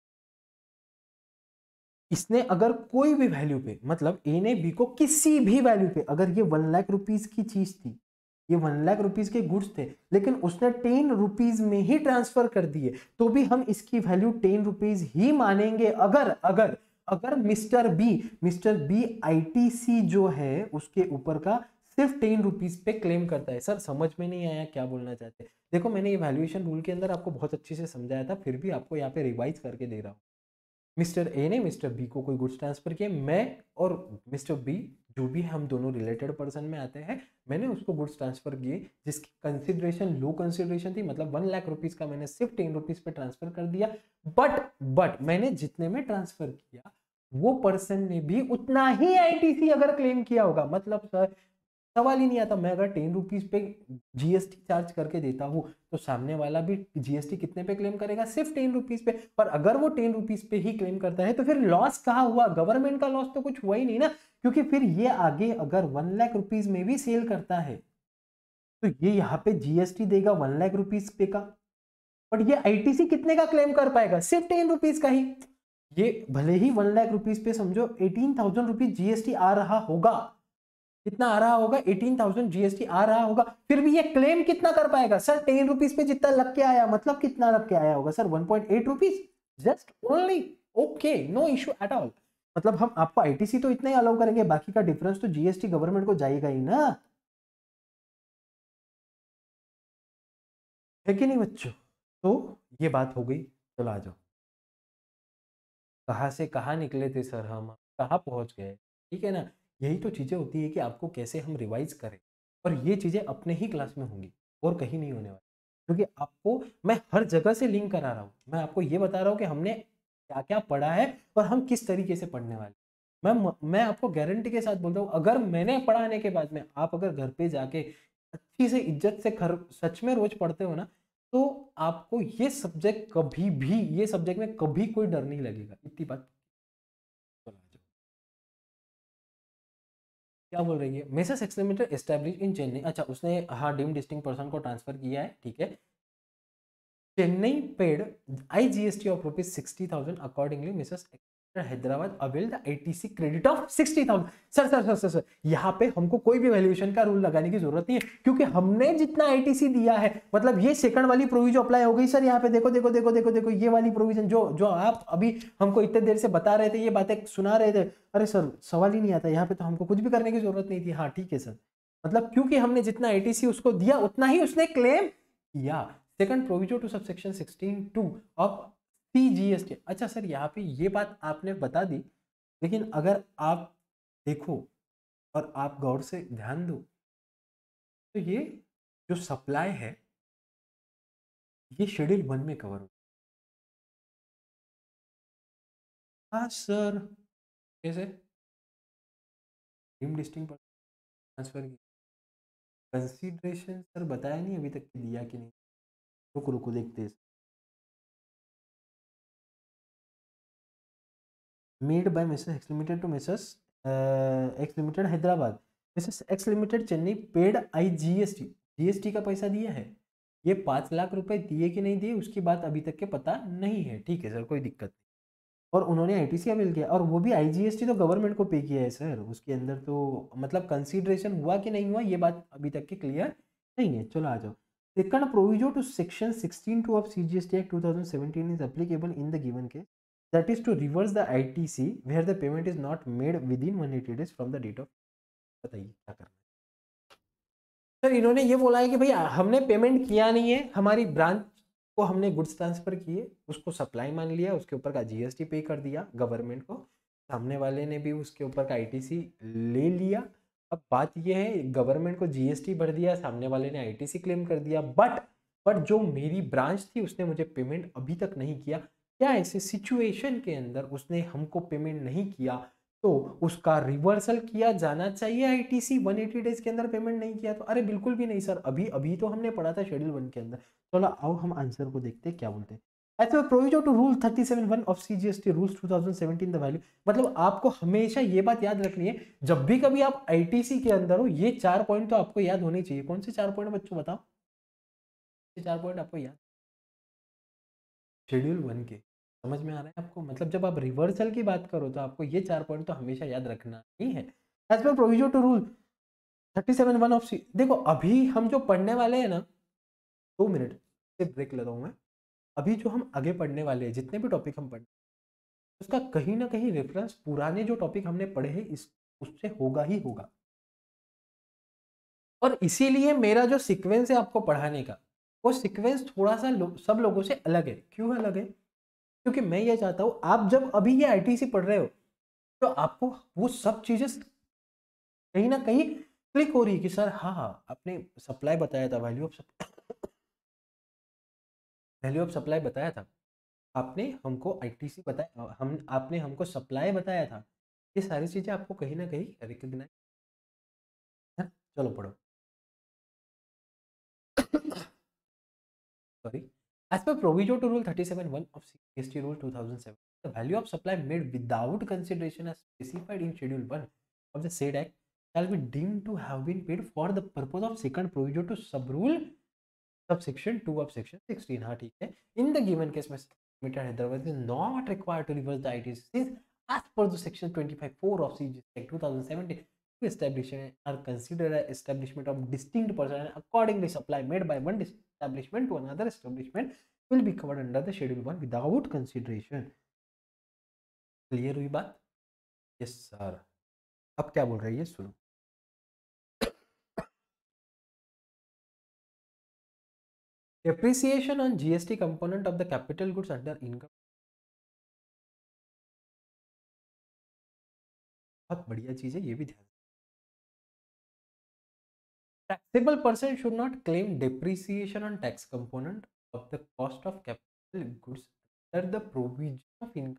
इसने अगर कोई भी वैल्यू पे, मतलब ए ने बी को किसी भी वैल्यू पे, अगर ये 1 लाख रुपीज की चीज थी, ये 1 लाख रुपीज के गुड्स थे, लेकिन उसने 10 रुपीज में ही ट्रांसफर कर दिए, तो भी हम इसकी वैल्यू 10 रुपीज ही मानेंगे। अगर अगर अगर मिस्टर बी आईटीसी जो है उसके ऊपर का सिर्फ 10 रुपीज पे क्लेम करता है। सर समझ में नहीं आया क्या बोलना चाहते हैं? देखो मैंने ये वैल्यूएशन रूल के अंदर आपको बहुत अच्छे से समझाया था, फिर भी आपको यहाँ पे रिवाइज करके दे रहा हूँ। मिस्टर ए ने मिस्टर बी को कोई गुड्स ट्रांसफर किए, मैं और मिस्टर बी जो भी हम दोनों रिलेटेड पर्सन में आते हैं, मैंने उसको गुड्स ट्रांसफर किए जिसकी कंसिडरेशन लो कंसिडरेशन थी, मतलब 1 लाख रुपीज का मैंने सिर्फ 10 रुपीज पे ट्रांसफर कर दिया। बट मैंने जितने में ट्रांसफर किया वो पर्सन ने भी उतना ही आईटीसी अगर क्लेम किया होगा, मतलब सर सवाल ही नहीं आता, मैं अगर 10 रुपीज पे जीएसटी चार्ज करके देता हूं तो सामने वाला भी जीएसटी कितने पे क्लेम करेगा, सिर्फ 10 रुपीज पे। पर अगर वो 10 रुपीज पे ही क्लेम करता है तो फिर लॉस कहाँ हुआ, गवर्नमेंट का लॉस तो कुछ हुआ ही नहीं ना, क्योंकि फिर ये आगे अगर 1 लाख रुपीज में भी सेल करता है तो ये यहाँ पे जीएसटी देगा 1 लाख रुपीज पे का, बट ये आईटीसी कितने का क्लेम कर पाएगा, सिर्फ 10 रुपीज का ही। ये भले ही 1 लाख रुपीज पे समझो 18,000 रुपीज जीएसटी आ रहा होगा, कितना आ रहा होगा, 18,000 जीएसटी आ रहा होगा, फिर भी ये क्लेम कितना कर पाएगा सर, 10 रुपीज पे जितना लग के आया, मतलब कितना लग के आया होगा sir, 1.8 rupees just only. Okay, no issue at all. मतलब हम आपको आईटीसी तो इतना ही अलाउ करेंगे, बाकी का डिफरेंस तो जीएसटी गवर्नमेंट को जाएगा ही ना, है कि नहीं बच्चों? तो ये बात हो गई। चलो आ जाओ, कहाँ से कहाँ निकले थे सर, हम कहाँ पहुंच गए। ठीक है ना, यही तो चीजें होती है कि आपको कैसे हम रिवाइज करें, और ये चीजें अपने ही क्लास में होंगी और कहीं नहीं होने वाली, क्योंकि आपको मैं हर जगह से लिंक करा रहा हूँ, मैं आपको ये बता रहा हूँ कि हमने क्या क्या पढ़ा है और हम किस तरीके से पढ़ने वाले। मैं आपको गारंटी के साथ बोलता हूँ, अगर मैंने पढ़ाने के बाद में आप अगर घर पे जाके अच्छी से इज्जत से सच में रोज पढ़ते हो ना, तो आपको ये सब्जेक्ट कभी भी, ये सब्जेक्ट में कभी कोई डर नहीं लगेगा, इतनी बात। चलो आ जाओ। क्या बोल रही है, Messrs experimenter establish in Chennai, अच्छा उसने हाँ डीम डिस्टिंक्ट पर्सन को ट्रांसफर किया है, ठीक है। Chennai paid IGST of rupees 60,000 accordingly Mrs. Hyderabad avail the ITC credit of 60,000। Sir यहाँ पे हमको कोई भी वैल्यूएशन का रूल लगाने की जरूरत नहीं है, क्योंकि हमने जितना ITC दिया है, मतलब ये सेकंड वाली प्रोविजन अप्लाई हो गई सर। यहाँ पे देखो देखो देखो देखो देखो, ये वाली प्रोविजन जो जो आप अभी हमको इतने देर से बता रहे थे, ये बातें सुना रहे थे, अरे सर सवाल ही नहीं आता, यहाँ पे तो हमको कुछ भी करने की जरूरत नहीं थी। हाँ ठीक है सर, मतलब क्योंकि हमने जितना ITC उसको दिया उतना ही उसने क्लेम किया। Second proviso to subsection 16(2) of CGST। अच्छा सर यहाँ पे ये बात आपने बता दी, लेकिन अगर आप देखो और आप गौर से ध्यान दो तो ये जो सप्लाई है ये शेड्यूल 1 में कवर होता है। हाँ सर, कैसे टीम लिस्टिंग पर ट्रांसफर की कंसीडरेशन सर बताया नहीं अभी तक कि दिया कि नहीं। रुको रुको देखते हैं। Made by Mrs X limited to Mrs X limited Hyderabad, Mrs X limited Chennai paid IGST, GST का पैसा दिया है। ये 5 लाख रुपए दिए कि नहीं दिए उसकी बात अभी तक के पता नहीं है। ठीक है सर, कोई दिक्कत नहीं। और उन्होंने आईटीसी अवेल किया और वो भी आईजीएसटी तो गवर्नमेंट को पे किया है सर। उसके अंदर तो मतलब कंसीडरेशन हुआ कि नहीं हुआ ये बात अभी तक के क्लियर नहीं है। चलो आ जाओ। Second proviso to section 16(2) of CGST act 2017 is applicable in the given case, that is to reverse the ITC where the payment is not made within 180 days from the date of। बताइए क्या करना है sir. इन्होंने ये बोला है कि भाई हमने पेमेंट किया नहीं है, हमारी ब्रांच को हमने गुड्स ट्रांसफर किए, उसको सप्लाई मान लिया, उसके ऊपर का जीएसटी पे कर दिया गवर्नमेंट को, सामने वाले ने भी उसके ऊपर का आईटीसी ले लिया। अब बात ये है गवर्नमेंट को जीएसटी भर दिया, सामने वाले ने आईटीसी क्लेम कर दिया, बट जो मेरी ब्रांच थी उसने मुझे पेमेंट अभी तक नहीं किया। क्या ऐसे सिचुएशन के अंदर उसने हमको पेमेंट नहीं किया तो उसका रिवर्सल किया जाना चाहिए आईटीसी 180 डेज के अंदर पेमेंट नहीं किया तो? अरे बिल्कुल भी नहीं सर, अभी अभी तो हमने पढ़ा था शेड्यूल 1 के अंदर। चलो आओ हम आंसर को देखते हैं क्या बोलते हैं। As per proviso to rule 37(1) of CGST rules 2017 the value, मतलब आपको हमेशा ये बात याद रखनी है जब भी कभी आप आईटीसी के अंदर हो ये 4 पॉइंट तो आपको याद होने चाहिए। कौन से 4 पॉइंट बच्चों बताओ? ये 4 पॉइंट आपको याद शेड्यूल 1 के समझ में आ रहा है आपको? मतलब जब आप रिवर्सल की बात करो तो आपको ये 4 पॉइंट तो हमेशा याद रखना ही है। As per proviso to rule 37(1) of C, देखो अभी हम जो पढ़ने वाले हैं ना, 2 मिनट से ब्रेक लेता हूँ मैं। अभी जो हम आगे पढ़ने वाले हैं जितने भी टॉपिक हम पढ़ उसका कहीं ना कहीं रेफरेंस पुराने जो टॉपिक हमने पढ़े हैं इस उससे होगा ही होगा। और इसीलिए मेरा जो सीक्वेंस है आपको पढ़ाने का वो सीक्वेंस थोड़ा सा सब लोगों से अलग है। क्यों अलग है? क्योंकि मैं ये चाहता हूं आप जब अभी ये आईटीसी पढ़ रहे हो तो आपको वो सब चीजें कहीं ना कहीं क्लिक हो रही है कि सर हाँ हाँ आपने सप्लाई बताया था, वैल्यू ऑफ सप्लाई बताया था, आपने हमको आईटीसी बताया, हम आपने हमको सप्लाई बताया था। ये सारी चीजें आपको कहीं ना कहीं रिकॉग्नाइज है। चलो पढ़ो। Sorry. As per proviso to rule 37(1) of CST rule 2007, the value of supply made without consideration as specified in schedule 1 of the said act shall be deemed to have been paid for the purpose of second proviso to sub-rule subsection 2 of section 16। हाँ ठीक है। In the given case, Mr. Hyderabad is not required to reverse the ITC since as per the section 25(4) of CGST Act 2017 to establish are considered an establishment of distinct person and accordingly supply made by one establishment to another establishment will be covered under the schedule 1 without consideration। Clear हुई बात? Yes sir. अब क्या बोल रही है सुनो। depreciation on GST component of the capital goods under income, बहुत बढ़िया चीज है, ये भी ध्यान। Taxable person should not claim depreciation on tax component of the cost of capital goods under the provision of income.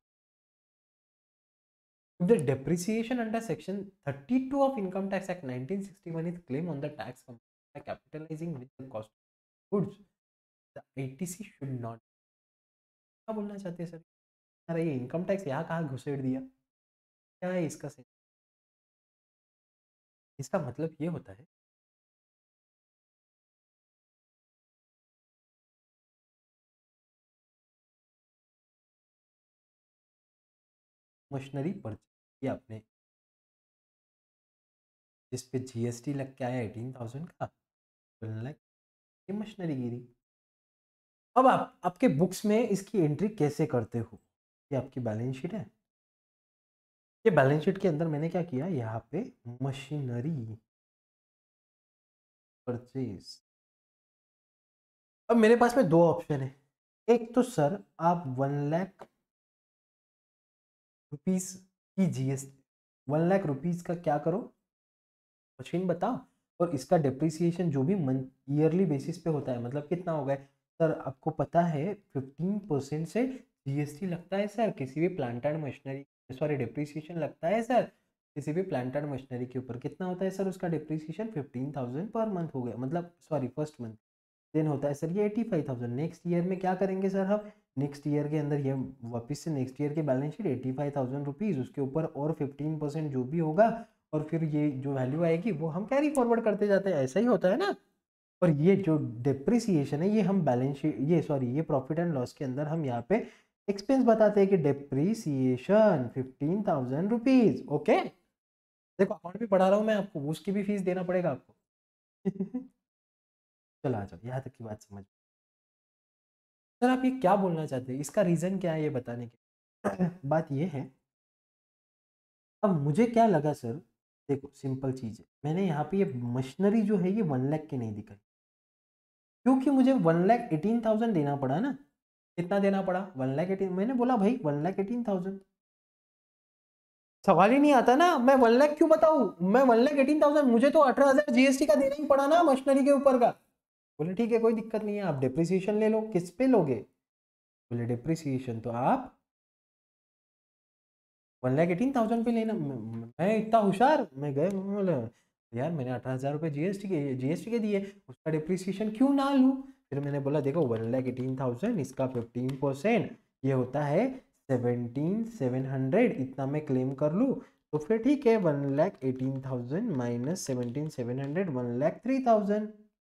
If the depreciation under section 32 of Income Tax Act 1961 is claimed on the tax component by capitalizing with the cost of goods, the ITC should not। क्या बोलना चाहते हैं sir? अरे ये income tax यहाँ कहाँ घुसेड़ दिया? क्या है इसका सेंस? इसका मतलब ये होता है मशीनरी परचेज किया आपने जिस पे जीएसटी लग के आया 18,000 का, 1 लाख, ये मशीनरी गिरी। अब आप आपके बुक्स में इसकी एंट्री कैसे करते हो? ये आपकी बैलेंस शीट है। ये बैलेंस शीट के अंदर मैंने क्या किया, यहाँ पे मशीनरी परचेज। अब मेरे पास में 2 ऑप्शन है। एक तो सर आप 1 लाख रुपीज की जीएसटी, 1 लाख रुपीज का क्या करो, मशीन बताओ। और इसका डिप्रिसिएशन जो भी मंथ ईयरली बेसिस पे होता है, मतलब कितना होगा सर? आपको पता है 15% से जीएसटी लगता है सर किसी भी plant and machinery, sorry depreciation लगता है सर किसी भी प्लांट एंड मशीनरी के ऊपर। कितना होता है सर उसका डिप्रिसिएशन? 15,000 पर मंथ हो गया, मतलब सॉरी फर्स्ट मंथ। देन होता है सर ये 85,000। नेक्स्ट ईयर में क्या करेंगे सर हम? नेक्स्ट ईयर के अंदर ये वापस से नेक्स्ट ईयर के बैलेंस शीट 85,000 रुपीज़, उसके ऊपर और 15% जो भी होगा, और फिर ये जो वैल्यू आएगी वो हम कैरी फॉरवर्ड करते जाते हैं। ऐसा ही होता है ना। और ये जो डिप्रिसिएशन है ये हम बैलेंस शीट, ये सॉरी ये प्रॉफिट एंड लॉस के अंदर हम यहाँ पे एक्सपेंस बताते हैं कि डिप्रिसिएशन 15,000 रुपीज। ओके, देखो अकाउंट भी पढ़ा रहा हूँ मैं आपको, उसकी भी फीस देना पड़ेगा आपको। चलो आ जाओ, यहाँ तक की बात समझ। सर आप ये क्या बोलना चाहते हैं, इसका रीजन क्या है ये बताने के? बात ये है, अब मुझे क्या लगा सर, देखो सिंपल चीज है, मैंने यहाँ पे ये मशीनरी जो है ये 1 लाख की नहीं दिखाई, क्योंकि मुझे 1,18,000 देना पड़ा ना। कितना देना पड़ा? 1,18,000। मैंने बोला भाई 1,18,000, सवाल ही नहीं आता ना। मैं 1 लाख क्यों बताऊं? मैं 1,18,000, मुझे तो 18,000 जीएसटी का देना ही पड़ा ना मशीनरी के ऊपर का। बोले ठीक है कोई दिक्कत नहीं है, आप डिप्रिसिएशन ले लो। किस पे लोगे? बोले डिप्रिसिएशन तो आप 1,18,000 पे लेना। मैं इतना होशियार, मैं गए, बोले यार मैंने 18,000 रुपये जीएसटी के दिए, उसका डिप्रिसिएशन क्यों ना लूँ? फिर मैंने बोला देखो 1,18,000, इसका 15% ये होता है 17,700, इतना मैं क्लेम कर लूँ तो फिर ठीक है। 1,18,000 माइनस 17,700, 1,03,000,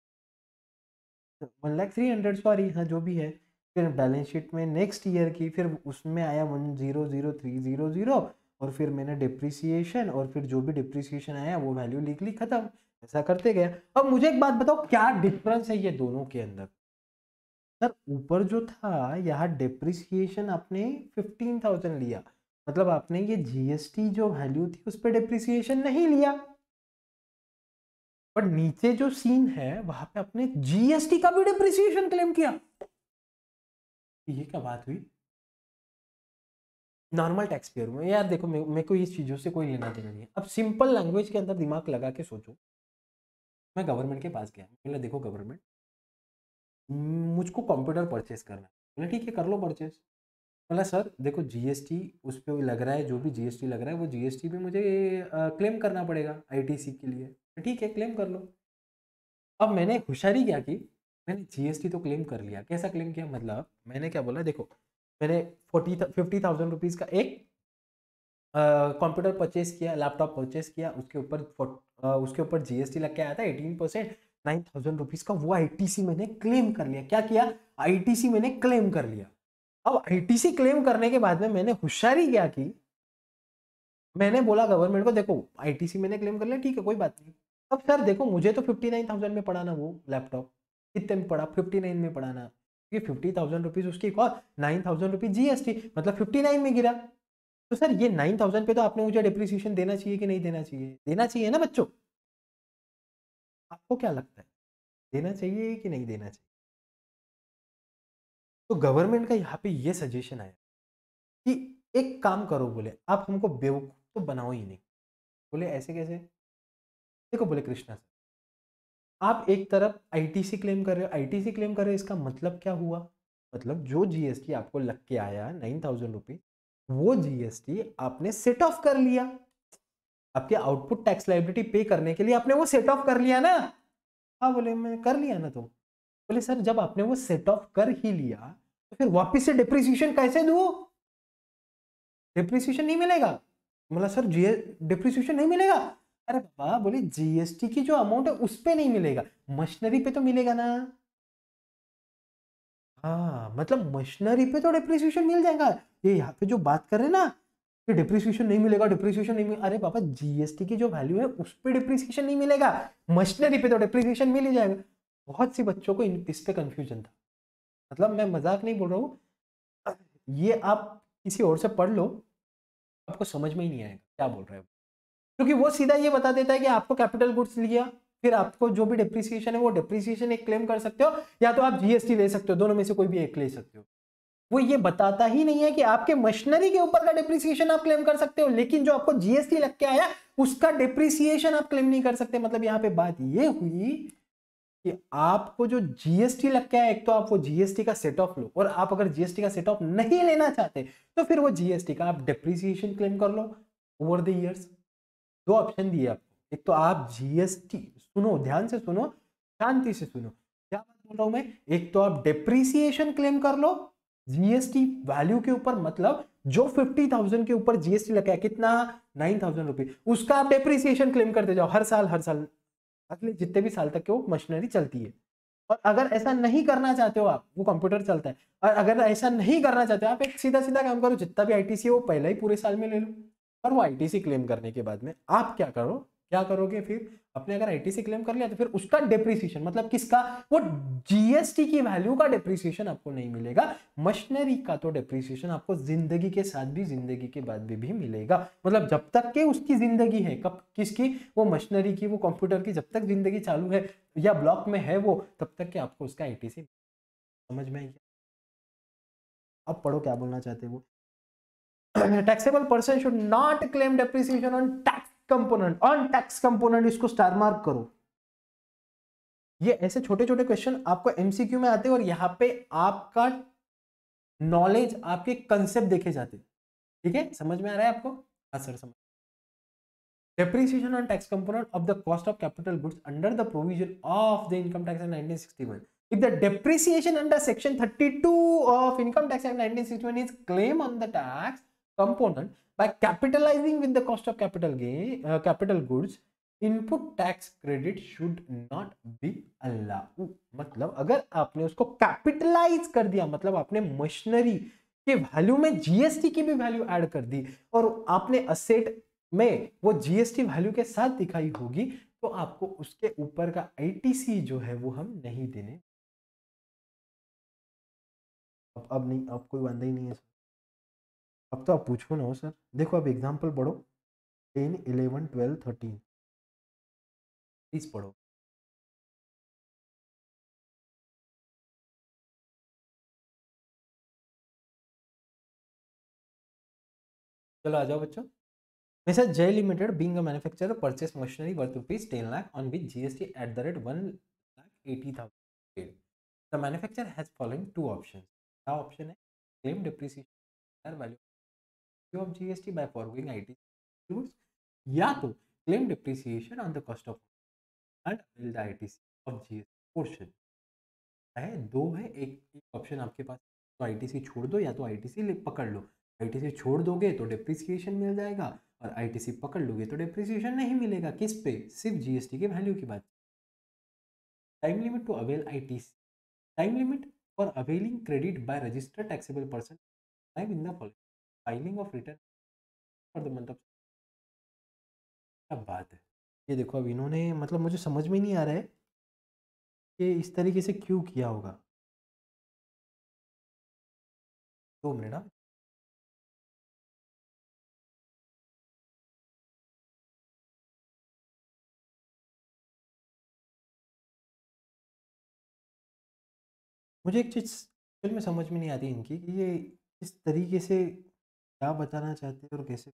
1,03,000 सॉरी, हाँ जो भी है। फिर बैलेंस शीट में नेक्स्ट ईयर की, फिर उसमें आया 1,003,000, और फिर मैंने डिप्रिसिएशन, और फिर जो भी डिप्रिसिएशन आया वो वैल्यू लिख ली, खत्म। ऐसा करते गया। अब मुझे एक बात बताओ, क्या डिफरेंस है ये दोनों के अंदर? सर ऊपर जो था यहाँ डिप्रिसिएशन आपने 15,000 लिया, मतलब आपने ये जीएसटी जो वैल्यू थी उस पर डिप्रिसिएशन नहीं लिया। पर नीचे जो सीन है वहां पे आपने जीएसटी का भी डिप्रिसिएशन क्लेम किया। ये क्या बात हुई? नॉर्मल टैक्स पेयर में यार देखो, मेरे को इस चीजों से कोई लेना देना नहीं है। अब सिंपल लैंग्वेज के अंदर दिमाग लगा के सोचो, मैं गवर्नमेंट के पास गया, बोला देखो गवर्नमेंट मुझको कंप्यूटर परचेस करना है। बोला ठीक है कर लो परचेस। बोला सर देखो जीएसटी उस पर लग रहा है, जो भी जीएसटी लग रहा है वो जीएसटी भी मुझे क्लेम करना पड़ेगा आईटीसी के लिए। ठीक है क्लेम कर लो। अब मैंने होशियारी क्या की, मैंने जीएसटी तो क्लेम कर लिया। कैसा क्लेम किया? मतलब मैंने क्या बोला, देखो मैंने 50,000 रुपीज़ का एक कंप्यूटर परचेस किया, लैपटॉप परचेस किया, उसके ऊपर जीएसटी लग के आया था 18%, 9,000 रुपीज़ का। वो आईटीसी मैंने क्लेम कर लिया। क्या किया? आईटीसी मैंने क्लेम कर लिया। अब आईटीसी क्लेम करने के बाद में मैंने होशियारी क्या की, मैंने बोला गवर्नमेंट को देखो आईटीसी मैंने क्लेम कर लिया, ठीक है कोई बात नहीं। अब सर देखो मुझे तो 59,000 में पड़ा ना वो लैपटॉप, कितने में पड़ा? 59 में पड़ा ना। ये 50,000 रुपीज उसकी कॉस्ट, 9,000 रुपीज जीएसटी, मतलब 59 में गिरा। तो सर ये 9,000 पे तो आपने मुझे डिप्रिसिएशन देना चाहिए कि नहीं देना चाहिए? देना चाहिए ना बच्चों। आपको क्या लगता है, देना चाहिए कि नहीं देना चाहिए? तो गवर्नमेंट का यहाँ पे ये सजेशन आया कि एक काम करो, बोले आप हमको बेवकूफ तो बनाओ ही नहीं। बोले ऐसे कैसे? देखो बोले कृष्णा सर, आप एक तरफ आईटीसी क्लेम कर रहे हो, आईटीसी क्लेम कर रहे हो, इसका मतलब क्या हुआ? मतलब जो जीएसटी आपको लग के आया 9,000 रुपीज, वो जीएसटी आपने सेट ऑफ कर लिया। आपके आउटपुट टैक्स लाइबिलिटी पे करने के लिए आपने वो सेट ऑफ कर लिया ना। हाँ बोले मैं कर लिया ना। तो बोले सर जब आपने वो सेट ऑफ कर ही लिया तो फिर वापस से डिप्रिसिएशन कैसे दूं? डिप्रिसिएशन नहीं मिलेगा। मतलब सर डिप्रिसिएशन नहीं मिलेगा। अरे बाबा, बोले जीएसटी की जो अमाउंट है उस पे नहीं मिलेगा, मशीनरी पे तो मिलेगा ना। हाँ मतलब मशीनरी पे तो डिप्रिसिएशन मिल जाएगा। ये यहाँ पे जो बात कर रहे हैं ना कि डिप्रिसिएशन नहीं मिलेगा, डिप्रिसिएशन नहीं मिलेगा, अरे बाबा जीएसटी की जो वैल्यू है उस पे डिप्रिसिएशन नहीं मिलेगा, मशीनरी पे तो डिप्रिसिएशन मिल ही जाएगा। बहुत सी बच्चों को इस पे कंफ्यूजन था। मतलब मैं मजाक नहीं बोल रहा हूँ, ये आप किसी और से पढ़ लो, आपको समझ में ही नहीं आएगा क्या बोल रहे हो। क्योंकि वो सीधा ये बता देता है कि आपको कैपिटल गुड्स लिया, फिर आपको जो भी डिप्रिसिएशन है वो डिप्रिसिएशन एक क्लेम कर सकते हो, या तो आप जीएसटी ले सकते हो, दोनों में से कोई भी एक ले सकते हो। वो ये बताता ही नहीं है कि आपके मशीनरी के ऊपर का डिप्रिसिएशन आप क्लेम कर सकते हो, लेकिन जो आपको जीएसटी लग के आया उसका डिप्रिसिएशन आप क्लेम नहीं कर सकते। मतलब यहाँ पे बात ये हुई कि आपको जो जीएसटी लग के आया, एक तो आप वो जीएसटी का सेट ऑफ लो, और आप अगर जीएसटी का सेट ऑफ नहीं लेना चाहते तो फिर वो जीएसटी का आप डिप्रिसिएशन क्लेम कर लो ओवर द ईयर्स। दो ऑप्शन दिए आपको, एक तो आप जीएसटी, सुनो ध्यान से सुनो, शांति से सुनो क्या बात बोल रहा हूं मैं, एक तो आप डिप्रिसिएशन क्लेम कर लो जीएसटी वैल्यू के ऊपर, मतलब जो 50,000 के ऊपर जीएसटी लगा है, कितना 9,000 रुपीज, उसका आप डिप्रिसिएशन क्लेम करते जाओ हर साल हर साल, अगले जितने भी साल तक के वो मशीनरी चलती है। और अगर ऐसा नहीं करना चाहते हो आप, वो कंप्यूटर चलता है, और अगर ऐसा नहीं करना चाहते हो आप, एक सीधा सीधा काम करो, जितना भी आईटीसी है वो पहले ही पूरे साल में ले लो, और वो आईटीसी क्लेम करने के बाद में आप क्या करो, क्या करोगे फिर, अपने अगर आईटीसी क्लेम कर लिया तो फिर उसका डिप्रिसिएशन, मतलब किसका, वो जीएसटी की वैल्यू का डिप्रिसिएशन आपको नहीं मिलेगा, मशीनरी का तो डिप्रिसिएशन आपको जिंदगी के साथ भी, जिंदगी के बाद भी मिलेगा। मतलब जब तक के उसकी जिंदगी है, कब किसकी, वो मशीनरी की, वो कंप्यूटर की, जब तक जिंदगी चालू है या ब्लॉक में है वो, तब तक के आपको उसका आईटीसी। समझ में आई? अब पढ़ो क्या बोलना चाहते हैं वो। Taxable person should not claim depreciation on tax component, on tax component, इसको स्टार मार्क करो। ये ऐसे छोटे छोटे क्वेश्चन आपको एमसीक्यू में आते हैं, और यहाँ पे आपका नॉलेज, आपके कंसेप्ट देखे जाते हैं। ठीक है, समझ में आ रहा है आपको? हाँ सर समझ। Depreciation on tax component of the cost of capital goods under the provision of the Income Tax Act 1961. If the depreciation under Section 32 of Income Tax Act 1961 is claim on the tax component by capitalizing with the cost of capital gain, capital goods, input tax credit should not be allow. मतलब अगर आपने उसको capitalise कर दिया, मतलब आपने machinery के value में जीएसटी की भी वैल्यू ऐड कर दी, और आपने असेट में वो जीएसटी वैल्यू के साथ दिखाई होगी, तो आपको उसके ऊपर का आईटीसी जो है वो हम नहीं देने। अब नहीं, अब कोई वादा ही नहीं है सर, अब तो आप पूछो ना हो सर। देखो अब एग्जांपल पढ़ो, 10 11 12 13 प्लीज पढ़ो। चलो आ जाओ बच्चों। Mr. J Limited, being a manufacturer, purchased machinery worth rupees 10 lakh on which GST at the rate 1,80,000. The manufacturer has following two options. The option है claim depreciation value of GST by foregoing IT goods, या तो claim depreciation on the cost of and bill the ITC of GST portion। है दो है, एक option आपके पास, तो ITC छोड़ दो या तो आईटीसी पकड़ लो। आईटीसी छोड़ दोगे तो डिप्रिसिएशन मिल जाएगा, और आईटीसी पकड़ लोगे तो डिप्रिसिएशन नहीं मिलेगा। किस पे? सिर्फ जीएसटी के वैल्यू की बात। Time limit to avail ITC, time limit for availing credit by registered taxable person time in the following filing of return for the month of. क्या बात है, ये देखो अब इन्होंने, मतलब मुझे समझ में नहीं आ रहा है कि इस तरीके से क्यों किया होगा। 2 मिनट हाँ। मुझे एक चीज़ फिर में समझ में नहीं आती इनकी, कि ये इस तरीके से क्या बताना चाहते हैं और कैसे।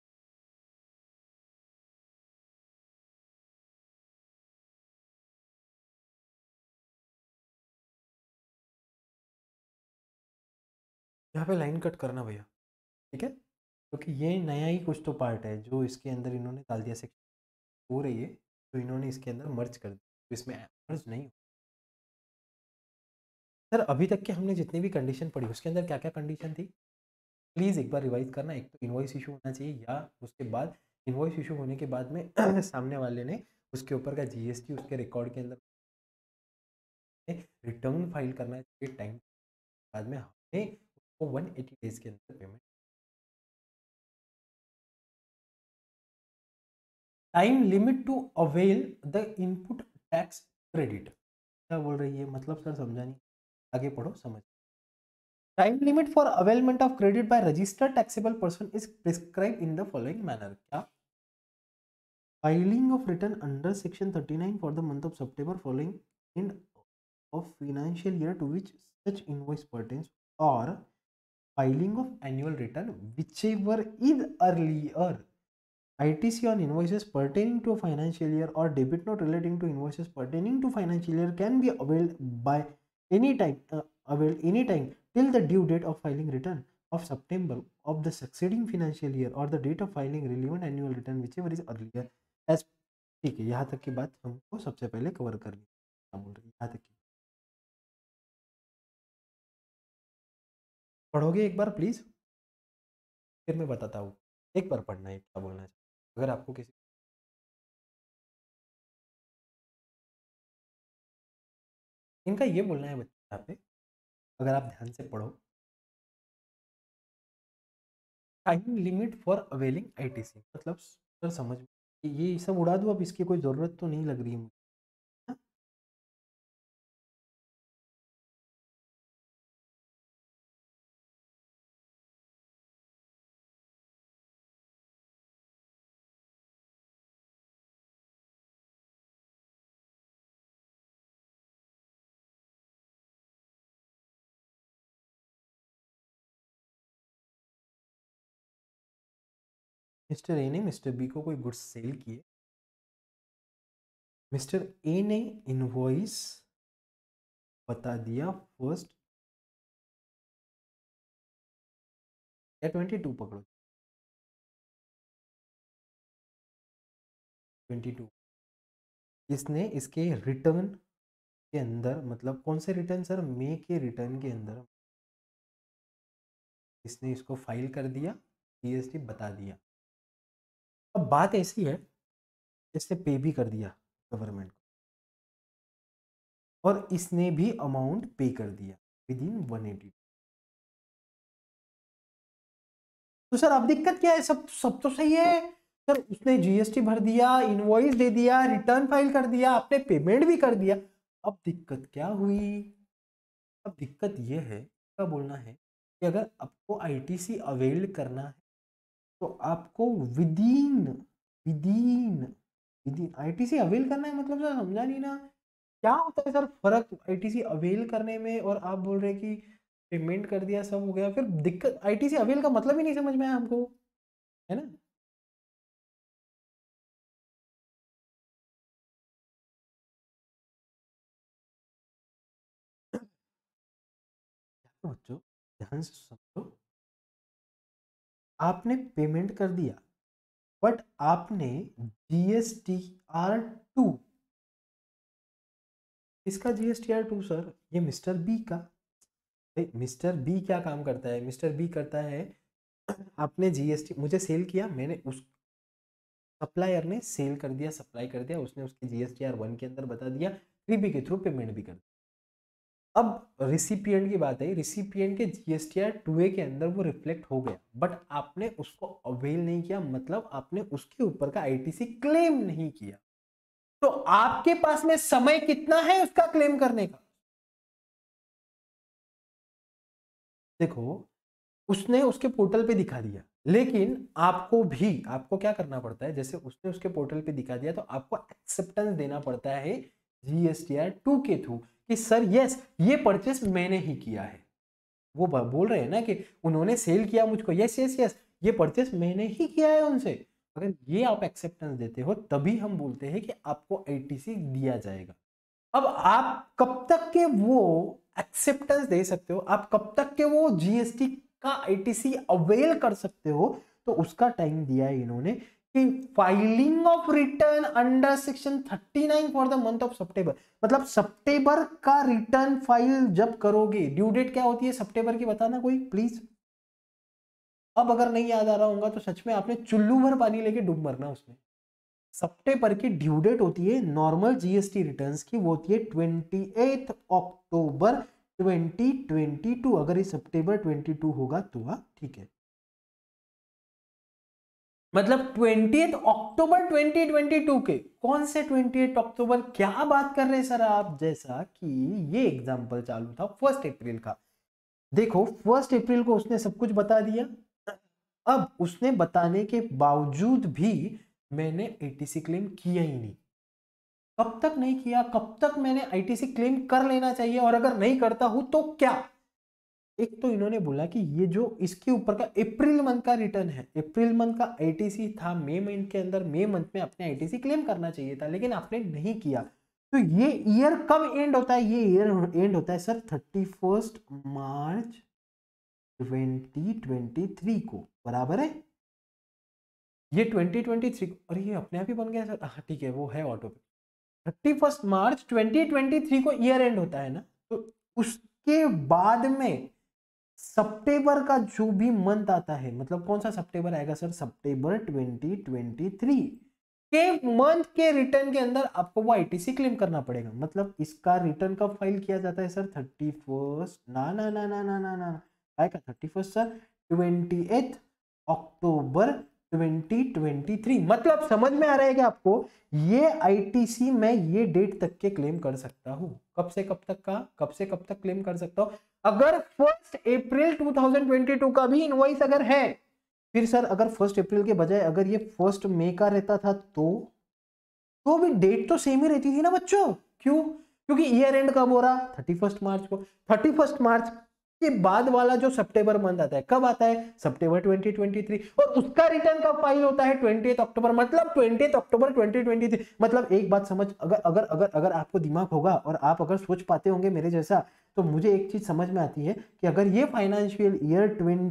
यहाँ पे लाइन कट करना भैया, ठीक है, क्योंकि ये नया ही कुछ तो पार्ट है जो इसके अंदर इन्होंने डाल दिया, सेक्शन हो रही है तो इन्होंने इसके अंदर मर्ज कर दिया, तो इसमें मर्ज नहीं। सर अभी तक के हमने जितनी भी कंडीशन पढ़ी उसके अंदर क्या क्या कंडीशन थी, प्लीज़ एक बार रिवाइज करना। एक तो इन्वॉइस इशू होना चाहिए, या उसके बाद इन्वॉइस इशू होने के बाद में सामने वाले ने उसके ऊपर का जीएसटी उसके रिकॉर्ड के अंदर रिटर्न फाइल करना चाहिए टाइम, बाद में हमें उसको 180 डेज के अंदर payment. Time limit to avail the input tax credit, क्या बोल रही है, मतलब सर समझा नहीं, आगे पढ़ो समझ। Time limit for availment of credit by registered taxable person is prescribe in the following manner. क्या? Filing of return under section 39 for the month of September following end of financial year to which such invoice pertains, or filing of annual return whichever is earlier. ITC on invoices pertaining to a financial year or debit note relating to invoices pertaining to financial year can be availed by any time till the due date of filing return of September of the succeeding financial year or the date of filing relevant annual return whichever is earlier as. ठीक है, यहाँ तक की बात हमको सबसे पहले cover करनी है। क्या बोल रही है यहाँ तक की पढ़ोगे एक बार प्लीज, फिर मैं बताता हूँ। एक बार पढ़ना है क्या बोलना है अगर आपको किसी इनका ये बोलना है बच्चे यहाँ पे, अगर आप ध्यान से पढ़ो, time limit for availing ITC, मतलब सर समझ में ये सब उड़ा दूँ, अब इसकी कोई ज़रूरत तो नहीं लग रही है मुझे। मिस्टर ए ने मिस्टर बी को कोई गुड्स सेल किए। मिस्टर ए ने इनवॉइस बता दिया फर्स्ट या 22 पकड़ो, 22। इसने इसके रिटर्न के अंदर, मतलब कौन से रिटर्न सर, मे के रिटर्न के अंदर इसने इसको फाइल कर दिया, जीएसटी बता दिया। अब बात ऐसी है, इसने पे भी कर दिया गवर्नमेंट को और इसने भी अमाउंट पे कर दिया विद इन 180। तो सर अब दिक्कत क्या है, सब सब तो सही है सर, उसने जीएसटी भर दिया, इनवॉइस दे दिया, रिटर्न फाइल कर दिया, आपने पेमेंट भी कर दिया। अब दिक्कत क्या हुई, अब दिक्कत ये है, क्या बोलना है कि अगर आपको आईटीसी अवेल करना है तो आपको within within within ITC avail करना है, मतलब सर समझा नहीं ना, क्या होता है सर फर्क आईटीसी अवेल करने में, और आप बोल रहे कि पेमेंट कर दिया सब हो गया, फिर दिक्कत आईटीसी अवेल का मतलब ही नहीं समझ में आया हमको, है ना। तो बच्चों ध्यान से समझो, आपने पेमेंट कर दिया बट आपने GSTR2, इसका GSTR2 सर, ये मिस्टर बी का, मिस्टर बी क्या काम करता है, मिस्टर बी करता है, आपने जीएसटी मुझे सेल किया, मैंने उस सप्लायर ने सेल कर दिया, सप्लाई कर दिया, उसने उसके GSTR1 के अंदर बता दिया, 3B के थ्रू पेमेंट भी कर दिया। अब रिसिपिएंट की बात है, रिसिपिएंट के GSTR2A के अंदर वो रिफ्लेक्ट हो गया, बट आपने उसको अवेल नहीं किया, मतलब आपने उसके ऊपर का आईटीसी क्लेम नहीं किया। तो आपके पास में समय कितना है उसका क्लेम करने का, देखो उसने उसके पोर्टल पे दिखा दिया, लेकिन आपको भी, आपको क्या करना पड़ता है, जैसे उसने उसके पोर्टल पे दिखा दिया तो आपको एक्सेप्टेंस देना पड़ता है GSTR2 के थ्रू कि सर यस ये परचेस मैंने ही किया है। वो बोल रहे हैं ना कि उन्होंने सेल किया मुझको, यस यस यस ये परचेस मैंने ही किया है उनसे, अगर ये आप एक्सेप्टेंस देते हो तभी हम बोलते हैं कि आपको आईटीसी दिया जाएगा। अब आप कब तक के वो एक्सेप्टेंस दे सकते हो, आप कब तक के वो जीएसटी का आईटीसी अवेल कर सकते हो, तो उसका टाइम दिया है इन्होंने कि filing of return under section 39 for the month of September, मतलब सितंबर का रिटर्न फाइल जब करोगे, ड्यू डेट क्या होती है सितंबर की, बताना कोई प्लीज। अब अगर नहीं याद आ रहा होगा तो सच में आपने चुल्लू भर पानी लेके डूब मरना उसमें। सितंबर की ड्यू डेट होती है नॉर्मल जीएसटी रिटर्न्स की, वो होती है 28 अक्टूबर 2022, अगर ये सितंबर 22 होगा तो ठीक है, मतलब 20 अक्टूबर 2022 के, कौन से 28 अक्टूबर, क्या बात कर रहे हैं सर आप, जैसा कि ये एग्जांपल चालू था 1 अप्रैल का, देखो 1 अप्रैल को उसने सब कुछ बता दिया, अब उसने बताने के बावजूद भी मैंने एटीसी क्लेम किया ही नहीं, कब तक नहीं किया, कब तक मैंने आईटीसी क्लेम कर लेना चाहिए, और अगर नहीं करता हूं तो क्या, एक तो इन्होंने बोला कि ये जो इसके ऊपर का अप्रैल मंथ का रिटर्न है, अप्रैल मंथ का आईटीसी था, मई मंथ के अंदर मई मंथ में अपने आईटीसी क्लेम करना चाहिए था, लेकिन आपने नहीं किया। तो ये ईयर कब एंड होता है? ये ईयर एंड होता है सर 31 मार्च 2023 को, बराबर है। ये 2023, और ये अपने आप ही बन गया सर, हाँ ठीक है, वो है ऑटो पे। 31 मार्च 2023 को ईयर एंड होता है ना, तो उसके बाद में सितंबर का जो भी मंथ आता है, मतलब कौन सा सितंबर आएगा सर? सितंबर 2023 के मंथ के रिटर्न के अंदर आपको वो आईटीसी क्लेम करना पड़ेगा। मतलब इसका रिटर्न कब फाइल किया जाता है सर? 31 ना ना ना ना ना ना ना आएगा 31 सर 28 अक्टूबर 2023। मतलब समझ में आ रहा है कि आपको ये आईटीसी मैं ये डेट तक के क्लेम कर सकता हूं। कब से कब तक का? कब से कब तक क्लेम कर सकता हूं? अगर 1 अप्रैल 2022 का भी इनवॉइस अगर है, फिर सर अगर 1 अप्रैल के बजाय अगर ये 1 मई का रहता था तो भी डेट तो सेम ही रहती थी ना बच्चों। क्यों? क्योंकि ईयर एंड कब हो रहा? 31 मार्च को। 31 मार्च के बाद वाला जो सितंबर मंथ आता है, कब आता है? सितंबर 2023। और उसका रिटर्न कब फाइल होता है? 28 अक्टूबर। मतलब 28 अक्टूबर 2023। मतलब एक बात समझ, अगर अगर अगर अगर आपको दिमाग होगा और आप अगर सोच पाते होंगे मेरे जैसा, तो मुझे एक चीज समझ में आती है कि अगर ये फाइनेंशियल ईयर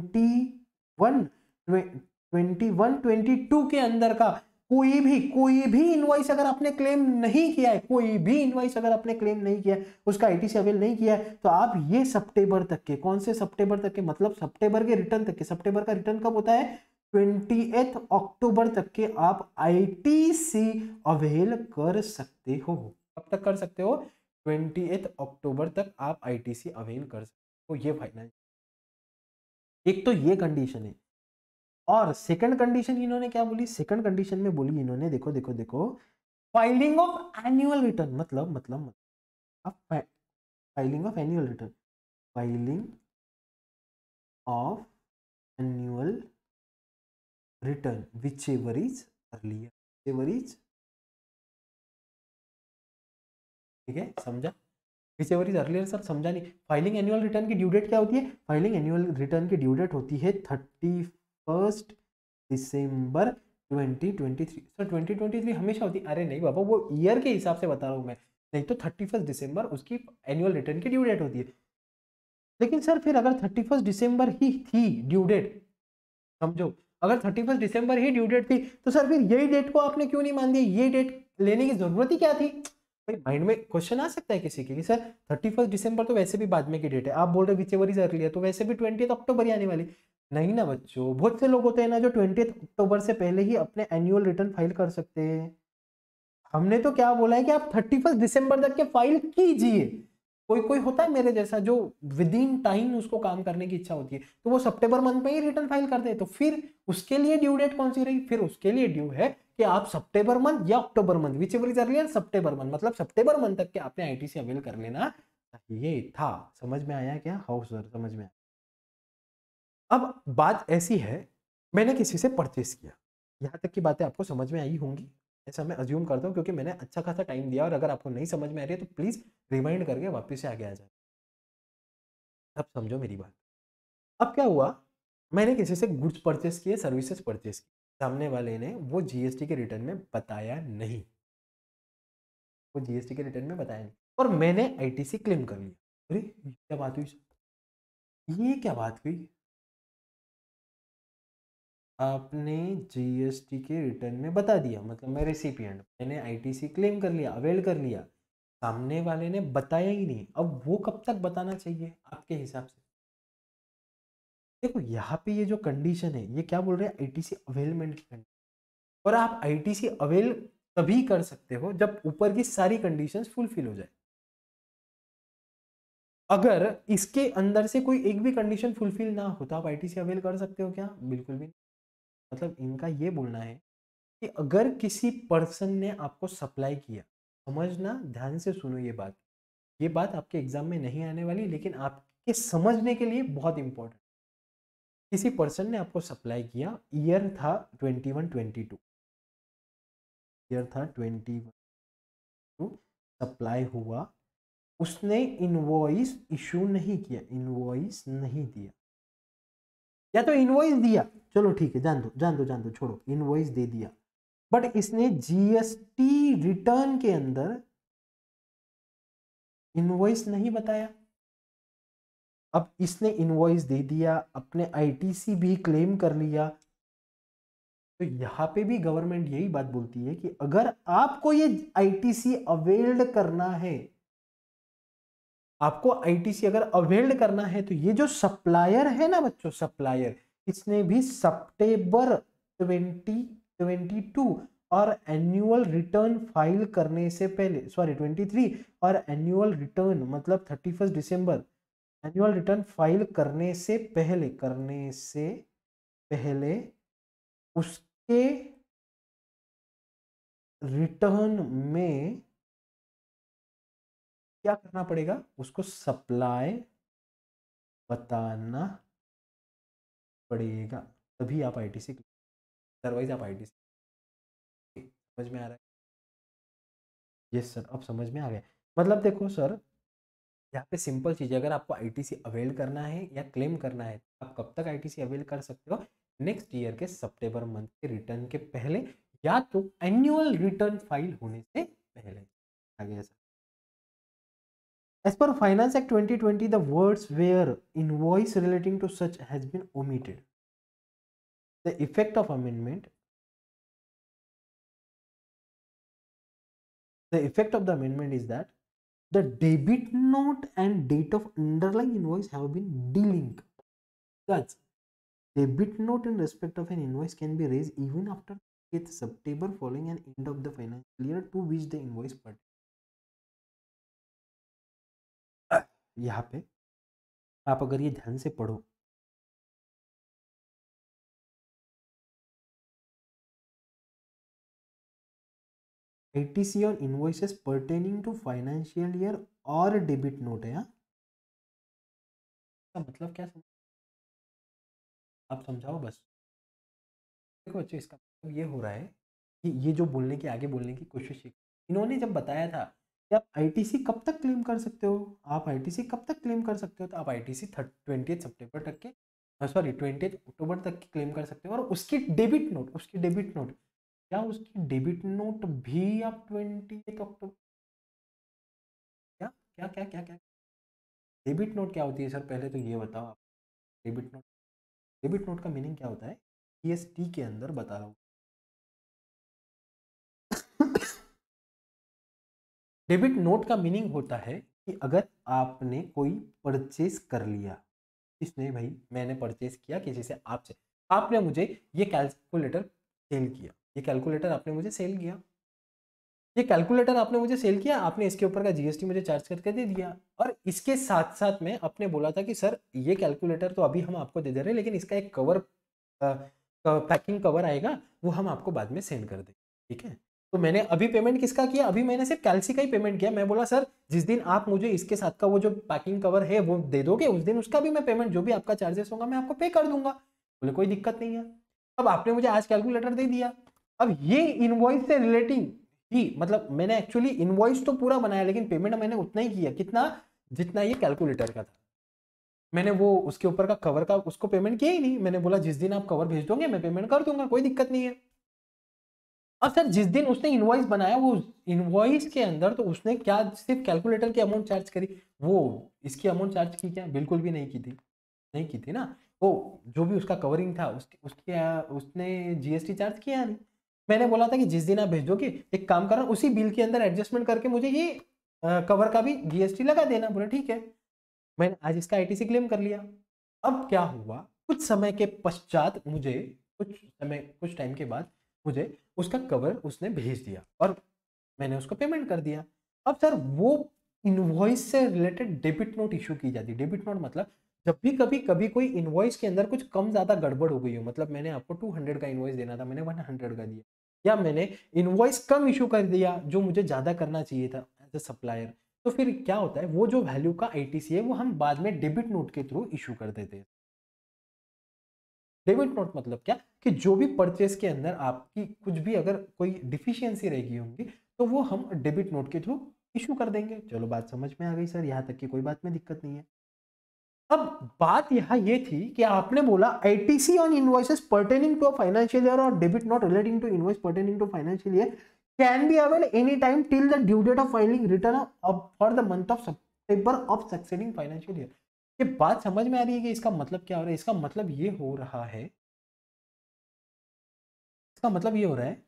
21-22 के अंदर का कोई भी इनवॉइस अगर आपने क्लेम नहीं किया है, कोई भी इनवॉइस अगर आपने क्लेम नहीं किया है, उसका आईटीसी अवेल नहीं किया है, तो आप ये सितंबर तक के, कौन से सितंबर तक के, मतलब सितंबर के रिटर्न तक के, सितंबर का रिटर्न कब होता है? 28 अक्टूबर तक के आप आईटीसी अवेल कर सकते हो। कब तक कर सकते हो? 28 अक्टूबर तक आप आईटीसी अवेल कर सकते हो। ये फाइनल, एक तो ये कंडीशन है। और सेकंड कंडीशन इन्होंने क्या बोली? सेकंड कंडीशन में बोली इन्होंने, देखो देखो देखो, फाइलिंग ऑफ एनुअल रिटर्न। मतलब filing of annual return, filing of annual return whichever is earlier, ever is, ठीक है, समझा? Whichever is earlier sir, समझा नहीं? फाइलिंग एनुअल रिटर्न की ड्यू डेट क्या होती है? फाइलिंग एनुअल रिटर्न की ड्यू डेट होती है 31 दिसंबर 2023। सर 2023 हमेशा होती? अरे नहीं बाबा, वो ईयर के हिसाब से बता रहा हूँ मैं। नहीं तो 31 दिसंबर उसकी एनुअल रिटर्न की ड्यू डेट होती है। लेकिन सर फिर अगर 31 दिसंबर ही थी ड्यू डेट, समझो, अगर 31 दिसंबर ही ड्यू डेट थी, तो सर फिर यही डेट को आपने क्यों नहीं मान दिया? ये डेट लेने की जरूरत ही क्या थी? भाई माइंड में क्वेश्चन आ सकता है किसी के कि सर 31 दिसंबर तो वैसे भी बाद में की डेट है, आप बोल रहे विच एवर इज अर्लियर, तो वैसे भी 20 अक्टूबर ही आने वाली। नहीं ना बच्चों, बहुत से लोग होते हैं ना जो 20 अक्टूबर से पहले ही अपने एनुअल रिटर्न फाइल कर सकते हैं। हमने तो क्या बोला है कि आप 31 दिसंबर तक के फाइल कीजिए। कोई कोई होता है मेरे जैसा जो विद इन टाइम उसको काम करने की इच्छा होती है, तो वो सितंबर मंथ में ही रिटर्न फाइल कर दे। तो फिर उसके लिए ड्यू डेट कौन सी रही? फिर उसके लिए ड्यू है कि आप सितंबर मंथ या अक्टूबर month, whichever is earlier, सितंबर मंथ, मतलब सितंबर मंथ तक के आपने आईटीसी अवेल कर लेना ये था। समझ में आया क्या? हाउ सर, समझ में आया। अब बात ऐसी है, मैंने किसी से परचेस किया, यहाँ तक की बातें आपको समझ में आई होंगी ऐसा मैं अज्यूम करता हूँ, क्योंकि मैंने अच्छा खासा टाइम दिया। और अगर आपको नहीं समझ में आ रही है तो प्लीज रिमाइंड करके वापस से आगे आ जाए, अब समझो मेरी बात। अब क्या हुआ, मैंने किसी से गुड्स परचेस किए, सर्विसेज परचेस की, सामने वाले ने वो जीएसटी के रिटर्न में बताया नहीं, वो जीएसटी के रिटर्न में बताया नहीं, और मैंने आईटीसी क्लेम कर लिया। अरे ये क्या बात हुई सर? ये क्या बात हुई? आपने जीएसटी के रिटर्न में बता दिया, मतलब मैं रेसिपिएंट, मैंने आईटीसी क्लेम कर लिया, अवेल कर लिया, सामने वाले ने बताया ही नहीं। अब वो कब तक बताना चाहिए आपके हिसाब से? देखो यहाँ पे ये जो कंडीशन है, ये क्या बोल रहे हैं? आईटीसी अवेलमेंट की कंडीशन। और आप आईटीसी अवेल तभी कर सकते हो जब ऊपर की सारी कंडीशंस फुलफिल हो जाए। अगर इसके अंदर से कोई एक भी कंडीशन फुलफिल ना हो तो आप आईटीसी अवेल कर सकते हो क्या? बिल्कुल भी नहीं। मतलब इनका ये बोलना है कि अगर किसी पर्सन ने आपको सप्लाई किया, समझना, ध्यान से सुनो ये बात आपके एग्जाम में नहीं आने वाली, लेकिन आपके समझने के लिए बहुत इंपॉर्टेंट। किसी पर्सन ने आपको सप्लाई किया, ईयर था 21-22, ईयर था 22, सप्लाई हुआ उसने इनवॉइस इशू नहीं किया, इनवॉइस नहीं दिया, या तो इनवॉइस दिया, चलो ठीक है, जान दो, छोड़ो, इनवॉइस दे दिया, बट इसने जीएसटी रिटर्न के अंदर इनवॉइस नहीं बताया। अब इसने इनवॉइस दे दिया, अपने आईटीसी भी क्लेम कर लिया, तो यहां पे भी गवर्नमेंट यही बात बोलती है कि अगर आपको ये आईटीसी अवेल्ड करना है, आपको आईटीसी अगर अवेल्ड करना है, तो ये जो सप्लायर है ना बच्चों, सप्लायर, इसने भी सितंबर 2022 और एनुअल रिटर्न फाइल करने से पहले, सॉरी 23, और एनुअल रिटर्न मतलब 31 दिसंबर, एनुअल रिटर्न फाइल करने से पहले उसके रिटर्न में क्या करना पड़ेगा, उसको सप्लाई बताना पड़ेगा, तभी आप आईटीसी, अदरवाइज आप आईटीसी। समझ में आ रहा है? यस सर, अब समझ में आ गया। मतलब देखो सर, यहाँ पे सिंपल चीज है, अगर आपको आईटीसी अवेल करना है या क्लेम करना है, आप कब तक आईटीसी अवेल कर सकते हो, नेक्स्ट ईयर के सितंबर मंथ के रिटर्न के पहले, या तो एनुअल रिटर्न फाइल होने से पहले। आ गया sir. As per Finance Act 2020, the words where invoice relating to such has been omitted. The effect of amendment, the effect of the amendment is that the debit note and date of underlying invoice have been delinked. Thus, debit note in respect of an invoice can be raised even after 8th September following an end of the financial year to which the invoice pertains. यहाँ पे आप अगर ये ध्यान से पढ़ो, ITC on invoices pertaining to financial year और debit note है, मतलब क्या आप समझाओ बस। देखो बच्चों, इसका मतलब ये हो रहा है कि ये जो बोलने की, आगे बोलने की कोशिश की, इन्होंने जब बताया था कि आप आईटीसी कब तक क्लेम कर सकते हो, आप आईटीसी कब तक क्लेम कर सकते हो, तो आप आईटीसी 20 सितंबर तक के, सॉरी 20 अक्टूबर तक की क्लेम कर सकते हो, और उसकी डेबिट नोट, क्या उसकी डेबिट नोट भी आप 20 अक्टूबर, क्या क्या क्या क्या क्या डेबिट नोट क्या होती है सर, पहले तो ये बताओ आप। डेबिट नोट, डेबिट नोट का मीनिंग क्या होता है, जीएसटी के अंदर बता रहा हूँ। डेबिट नोट का मीनिंग होता है कि अगर आपने कोई परचेज कर लिया, किसने भाई, मैंने परचेज किया किसी से, आपसे, आपने मुझे ये कैलकुलेटर सेल किया, ये कैलकुलेटर आपने मुझे सेल किया, ये कैलकुलेटर आपने मुझे सेल किया, आपने इसके ऊपर का जीएसटी मुझे चार्ज करके दे दिया, और इसके साथ साथ में आपने बोला था कि सर ये कैलकुलेटर तो अभी हम आपको दे दे रहे हैं, लेकिन इसका एक कवर, पैकिंग कवर आएगा, वो हम आपको बाद में सेंड कर देंगे, ठीक है। तो मैंने अभी पेमेंट किसका किया, अभी मैंने सिर्फ कैल्सी का ही पेमेंट किया। मैं बोला सर जिस दिन आप मुझे इसके साथ का वो जो पैकिंग कवर है वो दे दोगे, उस दिन उसका भी मैं पेमेंट, जो भी आपका चार्जेस होगा मैं आपको पे कर दूंगा। बोले कोई दिक्कत नहीं है। अब आपने मुझे आज कैलकुलेटर दे दिया, अब ये इनवॉइस से रिलेटिंग ही, मतलब मैंने एक्चुअली इनवॉइस तो पूरा बनाया, लेकिन पेमेंट मैंने उतना ही किया, कितना, जितना ये कैलकुलेटर का था। मैंने वो उसके ऊपर का कवर का उसको पेमेंट किया ही नहीं, मैंने बोला जिस दिन आप कवर भेज दोगे मैं पेमेंट कर दूंगा, कोई दिक्कत नहीं है। अब सर जिस दिन उसने इनवॉइस बनाया, वो इनवॉइस के अंदर तो उसने क्या सिर्फ कैलकुलेटर की अमाउंट चार्ज करी, वो इसकी अमाउंट चार्ज की क्या, बिल्कुल भी नहीं की थी, नहीं की थी ना। वो जो भी उसका कवरिंग था उसने जीएसटी चार्ज किया नहीं। मैंने बोला था कि जिस दिन आप भेजोगे, एक काम करना, उसी बिल के अंदर एडजस्टमेंट करके मुझे ये कवर का भी जीएसटी लगा देना। बोला ठीक है, मैंने आज इसका आईटीसी क्लेम कर लिया। अब क्या हुआ, कुछ समय के पश्चात मुझे, कुछ टाइम के बाद मुझे उसका कवर उसने भेज दिया और मैंने उसको पेमेंट कर दिया। अब सर वो इनवॉइस से रिलेटेड डेबिट नोट इशू की जाती है। डेबिट नोट मतलब जब भी कभी कोई इनवॉइस के अंदर कुछ कम ज्यादा गड़बड़ हो गई हो, मतलब मैंने आपको 200 का इनवॉइस देना था, मैंने 100 का दिया, या मैंने इनवॉइस कम इशू कर दिया जो मुझे ज्यादा करना चाहिए था एज ए सप्लायर, तो फिर क्या होता है, वो जो वैल्यू का आईटीसी है वो हम बाद में डेबिट नोट के थ्रू इशू कर देते हैं। डेबिट नोट मतलब क्या, कि जो भी परचेस के अंदर आपकी कुछ भी अगर कोई डिफिशियंसी रहेगी होंगी, तो वो हम डेबिट नोट के थ्रू इशू कर देंगे। चलो बात समझ में आ गई सर, यहाँ तक की कोई बात में दिक्कत नहीं है। अब बात यहाँ ये थी कि आपने बोला ITC on invoices pertaining to a financial year और debit note relating to invoice pertaining to financial year can be avail any time till the due date of filing return for the month of September of succeeding financial year. ये बात समझ में आ रही है कि इसका मतलब क्या हो रहा है? इसका मतलब ये हो रहा है, इसका मतलब ये हो रहा है,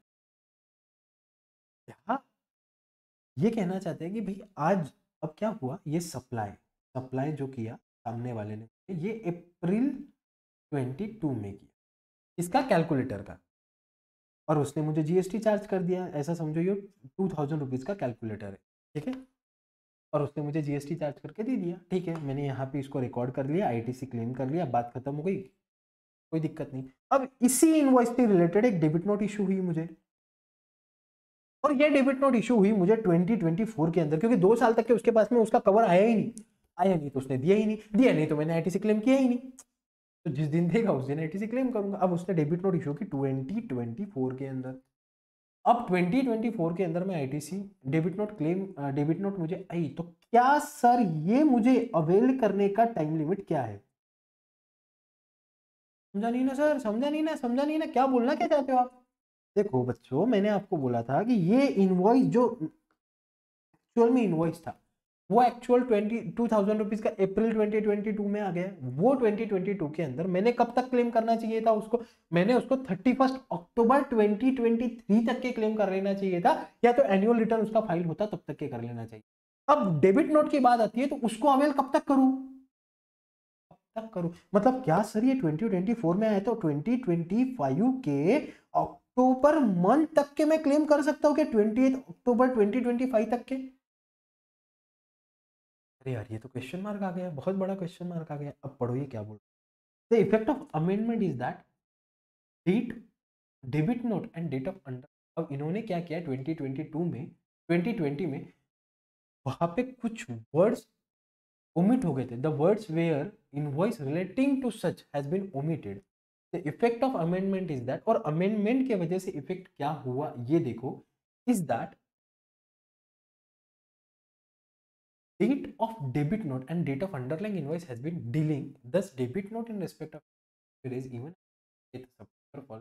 यहाँ ये कहना चाहते हैं कि भाई आज अब क्या हुआ, ये सप्लाई सप्लाई जो किया सामने वाले ने, ये अप्रैल 22 में किया इसका कैलकुलेटर का, और उसने मुझे जीएसटी चार्ज कर दिया, ऐसा समझो ये 2000 रुपीज़ का कैलकुलेटर है, ठीक है, और उसने मुझे जीएसटी चार्ज करके दे दिया, ठीक है, मैंने यहाँ पे इसको रिकॉर्ड कर लिया, आईटीसी क्लेम कर लिया, बात खत्म हो गई, कोई दिक्कत नहीं। अब इसी इनवॉइस से रिलेटेड एक डेबिट नोट इशू हुई मुझे, और ये डेबिट नोट इशू हुई मुझे 2024 के अंदर, क्योंकि 2 साल तक के उसके पास में उसका कवर आया ही नहीं, आया नहीं तो उसने दिया ही नहीं, दिया नहीं तो मैंने आईटीसी क्लेम किया ही नहीं, तो जिस दिन देगा उस दिन आईटीसी क्लेम करूंगा। अब उसने डेबिट नोट इशू की 2024 के अंदर, अब 2024 के अंदर मैं ITC debit note claim, debit note मुझे आई, तो क्या सर ये मुझे अवेल करने का टाइम लिमिट क्या है? समझा नहीं ना सर, समझा नहीं ना, समझा नहीं ना, क्या बोलना क्या चाहते हो आप? देखो बच्चों, मैंने आपको बोला था कि ये इनवॉइस जो एक्चुअल में इनवॉइस था, वो एक्चुअल 22,000 रुपीज का अप्रैल 2022 में आ गया, वो 2022 के अंदर मैंने कब तक क्लेम करना चाहिए था उसको? मैंने उसको 31 अक्टूबर 2023 तक के क्लेम कर लेना चाहिए था, या तो एनुअल रिटर्न उसका फाइल होता तब तक के कर लेना चाहिए। अब डेबिट नोट की बात आती है तो उसको अवेल कब तक करूं, तक करूं, मतलब क्या सर ये 2024 में आया तो 2025 के अक्टूबर मंथ तक के मैं क्लेम कर सकता हूं कि 28 अक्टूबर 2025 तक के? अरे यार ये तो क्वेश्चन मार्क आ गया, बहुत बड़ा क्वेश्चन मार्क आ गया। अब पढ़ो ये क्या बोल, the effect of amendment is that date debit note and date of under. अब इन्होंने क्या किया 2022 में, 2020 में वहां पे कुछ वर्ड्स ओमिट हो गए थे, the words where invoice relating to such has been omitted. The effect of amendment is that, और अमेंडमेंट के वजह से इफेक्ट क्या हुआ ये देखो, is that date of debit note and date of underlying invoice has been dealing, thus debit note in respect of is even 8th September following.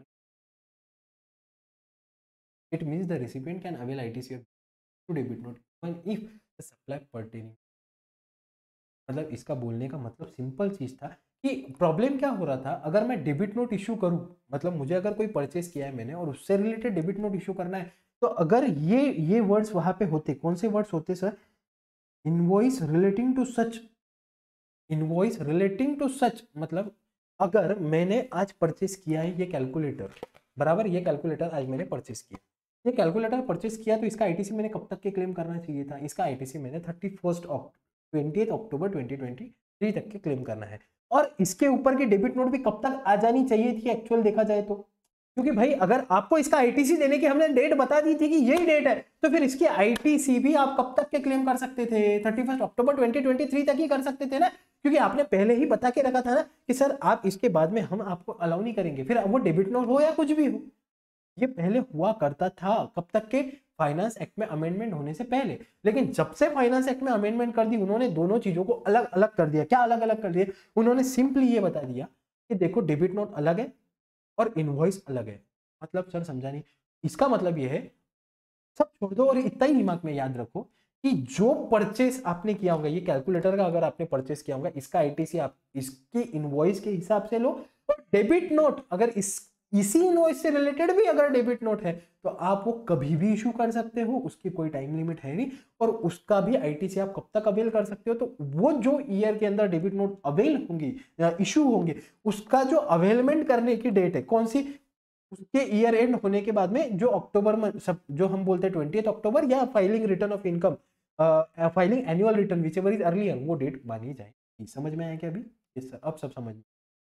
It means the recipient can avail ITC to debit note even if the supply pertaining। मतलब इसका बोलने का मतलब simple चीज था कि problem क्या हो रहा था, अगर मैं डेबिट नोट इशू करूं, मतलब मुझे अगर कोई परचेस किया है मैंने और उससे रिलेटेड डेबिट नोट इशू करना है, तो अगर ये वर्ड्स वहां पे होते, कौन से वर्ड्स होते sir? Invoice relating to such, invoice relating to such, मतलब अगर मैंने आज परचेस किया है ये कैलकुलेटर, बराबर, ये कैलकुलेटर आज मैंने परचेस किया, ये कैलकुलेटर परचेस किया, तो इसका आईटीसी मैंने कब तक के क्लेम करना चाहिए था? इसका आईटीसी मैंने 20 अक्टूबर 2023 तक के क्लेम करना है, और इसके ऊपर की डेबिट नोट भी कब तक आ जानी चाहिए थी एक्चुअल देखा जाए तो? क्योंकि भाई अगर आपको इसका आईटीसी देने की हमने डेट बता दी थी कि यही डेट है, तो फिर इसकी आईटीसी भी आप कब तक के क्लेम कर सकते थे? 31 अक्टूबर 2023 तक ही कर सकते थे ना, क्योंकि आपने पहले ही बता के रखा था ना कि सर आप इसके बाद में हम आपको अलाउ नहीं करेंगे, फिर वो डेबिट नोट हो या कुछ भी हो। ये पहले हुआ करता था, कब तक के? फाइनेंस एक्ट में अमेंडमेंट होने से पहले। लेकिन जब से फाइनेंस एक्ट में अमेंडमेंट कर दी, उन्होंने दोनों चीजों को अलग अलग कर दिया। क्या अलग अलग कर दिया? उन्होंने सिंपली ये बता दिया कि देखो डेबिट नोट अलग है और इनवॉइस अलग है। मतलब सर समझा नहीं, इसका मतलब ये है, सब छोड़ दो और इतना ही दिमाग में याद रखो कि जो परचेस आपने किया होगा, ये कैलकुलेटर का अगर आपने परचेस किया होगा, इसका आईटीसी आप इसके इनवॉइस के हिसाब से लो, और डेबिट नोट अगर इसी इनवॉइस से रिलेटेड भी अगर डेबिट नोट है तो आप वो कभी भी इशू कर सकते हो, उसकी कोई टाइम लिमिट है नहीं, और उसका भी आईटीसी आप कब तक अवेल कर सकते हो? तो वो जो ईयर के अंदर डेबिट नोट अवेल होंगी या इशू होंगे, उसका जो अवेलमेंट करने की डेट है कौन सी, उसके ईयर एंड होने के बाद में जो अक्टूबर में सब जो हम बोलते हैं 20 अक्टूबर, या filing return of income, filing annual return whichever is earlier, वो डेट मानी जाएगी। समझ में आया क्या अभी? अब सब समझ में।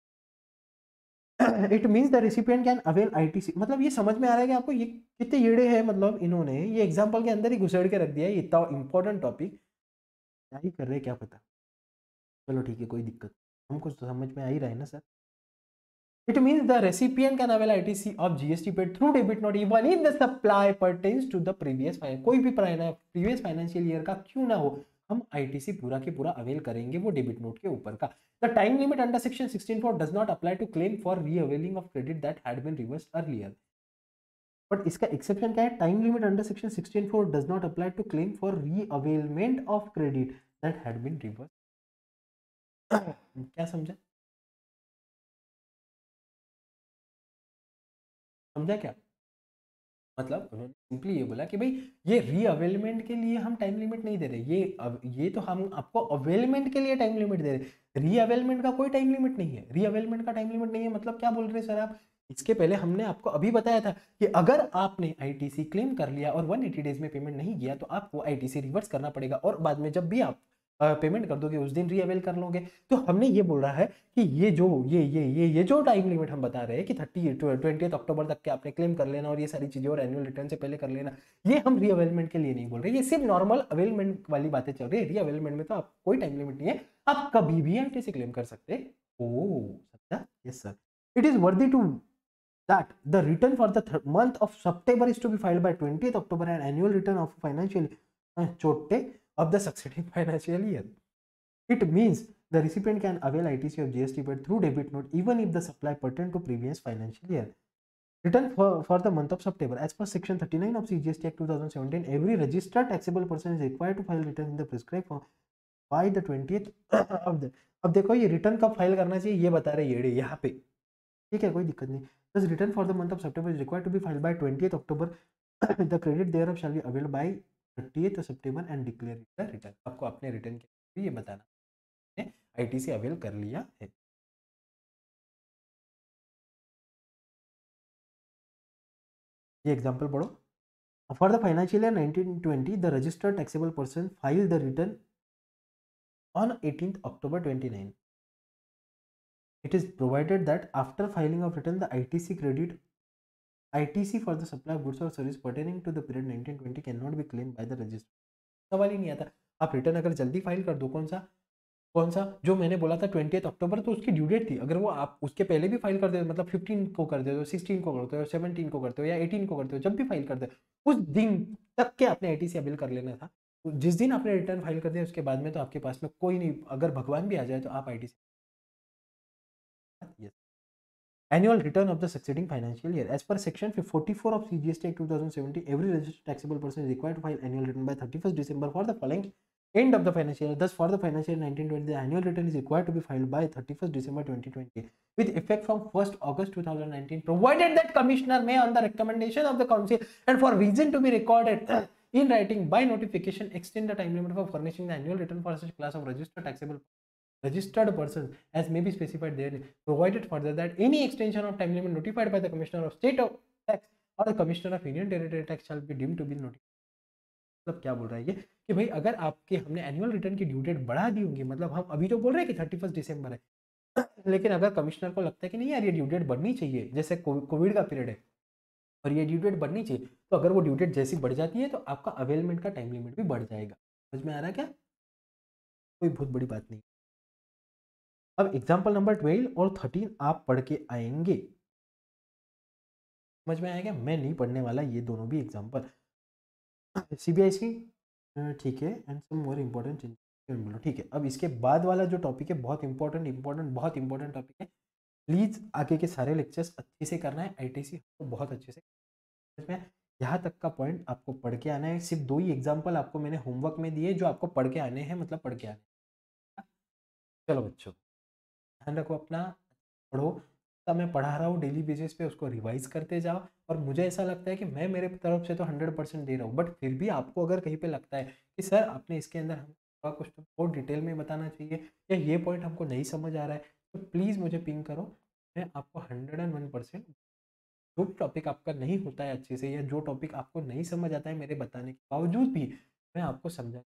It means the recipient can avail ITC, मतलब ये समझ में आ रहा है कि आपको ये कितने येड़े हैं, मतलब इन्होंने ये एग्जाम्पल के अंदर ही घुसेड़ के रख दिया है, इतना इंपॉर्टेंट टॉपिक क्या ही कर रहे हैं क्या पता। चलो ठीक है, कोई दिक्कत, हमको तो समझ में आ ही रहा है ना sir. It means the recipient can avail ITC of GST paid through debit note even if the supply pertains to the previous कोई भी previous financial year का क्यों ना हो, हम ITC पूरा के पूरा अवेल करेंगे वो डेबिट नोट के ऊपर का. The time limit under section 16(4) does not apply to claim for re-availing of credit that had been reversed earlier. But इसका exception क्या है? Time limit under section 16(4) does not apply to claim for re-availment of credit that had been reversed. क्या समझा? समझा क्या? मतलब उन्होंने simply ये बोला कि भाई ये रीअवेलमेंट के लिए हम टाइम लिमिट नहीं दे रहे, ये तो हम आपको अवेलमेंट के लिए टाइम लिमिट दे रहे. रीअवेलमेंट का कोई टाइम लिमिट नहीं है. रीअवेलमेंट का टाइम लिमिट नहीं है मतलब क्या बोल रहे हैं सर आप? इसके पहले हमने आपको अभी बताया था कि अगर आपने आईटीसी क्लेम कर लिया और 180 डेज में पेमेंट नहीं किया तो आपको आईटीसी रिवर्स करना पड़ेगा और बाद में जब भी आप पेमेंट कर दोगे उस दिन रीअवेल कर लोगे. तो हमने ये बोल रहा है कि ये जो टाइम लिमिट हम बता रहे हैं कि 20 अक्टूबर तक के आपने क्लेम कर लेना और ये सारी चीजें और एनुअल रिटर्न से पहले कर लेना, ये हम रीअवेलमेंट के लिए नहीं बोल रहे. ये सिर्फ नॉर्मल अवेलमेंट वाली बातें चल रही है. रीअवेलमेंट में तो आप कोई टाइम लिमिट नहीं है, आप कभी भी आईटीसी क्लेम कर सकते हो. समझा? Yes sir. It is worthy to that the return for the month of September is to be filed by 20th October and annual return of financial chotte of the succeeding financial year. It means the recipient can avail ITC of GST paid through debit note even if the supply pertain to previous financial year. Return for the month of September. As per section 39 of CGST Act 2017, every registered taxable person is required to file return in the prescribed form by the 20th of the. अब देखो ये return कब file करना चाहिए ये बता रहे ये यहाँ पे. ठीक है, कोई दिक्कत नहीं. Thus, return for the month of September is required to be filed by 20th October. The credit thereof shall be availed by 30th September and declare it the return. आपको अपने रिटर्न के लिए ये बताना है आईटीसी अवेल कर लिया है. ये एग्जांपल पढ़ो. For the financial year 1920, the registered taxable person filed the return on 18th October 29. It is provided that after filing of return, the ITC for the supply of goods or service pertaining to the period 1920 cannot be claimed by the register. सवाल ही नहीं आता. आप return अगर जल्दी file कर दो, कौन सा जो मैंने बोला था 20 अक्टूबर, तो उसकी ड्यू डेट थी. अगर वो आप उसके पहले भी फाइल कर दे, मतलब 15 को कर दे, 16 को करते हो, 17 को करते हो या 18 को करते हो, जब भी फाइल करते हो उस दिन तक के आपने आईटीसी अवेल कर लेना था. जिस दिन आपने रिटर्न फाइल कर दिया उसके बाद में तो आपके पास में कोई नहीं, अगर भगवान भी आ जाए तो आप ITC. Yes. Annual return of the succeeding financial year. As per section 44 of CGST Act 2017, every registered taxable person is required to file annual return by 31st December for the following end of the financial year. Thus, for the financial year 1920, the annual return is required to be filed by 31st December 2020 with effect from 1st August 2019, provided that commissioner may, on the recommendation of the council and for reason to be recorded in writing by notification, extend the time limit for furnishing the annual return for such class of registered persons as may be specified there, provided further that any extension of time limit notified by the Commissioner of State of Tax or the Commissioner of Union Territory Tax shall be deemed to be notified. मतलब क्या बोल रहा है ये कि भाई अगर आपके हमने एनुअल रिटर्न की ड्यू डेट बढ़ा दी होंगी, मतलब हम अभी तो बोल रहे हैं कि 31 दिसंबर है लेकिन अगर कमिश्नर को लगता है कि नहीं यार ये ड्यू डेट बढ़नी चाहिए, जैसे कोविड का पीरियड है और ये ड्यू डेट बढ़नी चाहिए, तो अगर वो ड्यू डेट जैसी बढ़ जाती है तो आपका अवेलमेंट का टाइम लिमिट भी बढ़ जाएगा. समझ में आ रहा है क्या? कोई बहुत बड़ी बात नहीं. अब एग्जाम्पल नंबर 12 और 13 आप पढ़ के आएंगे. समझ में आएगा? मैं नहीं पढ़ने वाला ये दोनों भी एग्जाम्पल. सीबीआईसी ठीक है and some more important change. ठीक है, अब इसके बाद वाला जो टॉपिक है बहुत इंपॉर्टेंट टॉपिक है. प्लीज आगे के सारे लेक्चर्स अच्छे से करना है. आईटीसी को बहुत अच्छे से समझ में. यहाँ तक का पॉइंट आपको पढ़ के आना है. सिर्फ 2 ही एग्जाम्पल आपको मैंने होमवर्क में दिए जो आपको पढ़ के आने हैं, मतलब पढ़ के आने. चलो बच्चों ध्यान रखो अपना, पढ़ो. तब मैं पढ़ा रहा हूँ डेली बेसिस पे उसको रिवाइज करते जाओ. और मुझे ऐसा लगता है कि मैं मेरे तरफ से तो 100% दे रहा हूँ, बट फिर भी आपको अगर कहीं पे लगता है कि सर आपने इसके अंदर हमको कुछ तो और डिटेल में बताना चाहिए या ये पॉइंट हमको नहीं समझ आ रहा है, तो प्लीज़ मुझे पिंग करो. मैं आपको 101% जो भी टॉपिक आपका नहीं होता है अच्छे से या जो टॉपिक आपको नहीं समझ आता है मेरे बताने के बावजूद भी मैं आपको समझा.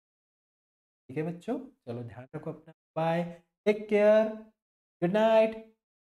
ठीक है बच्चों, चलो ध्यान रखो अपना. Bye, take care, good night.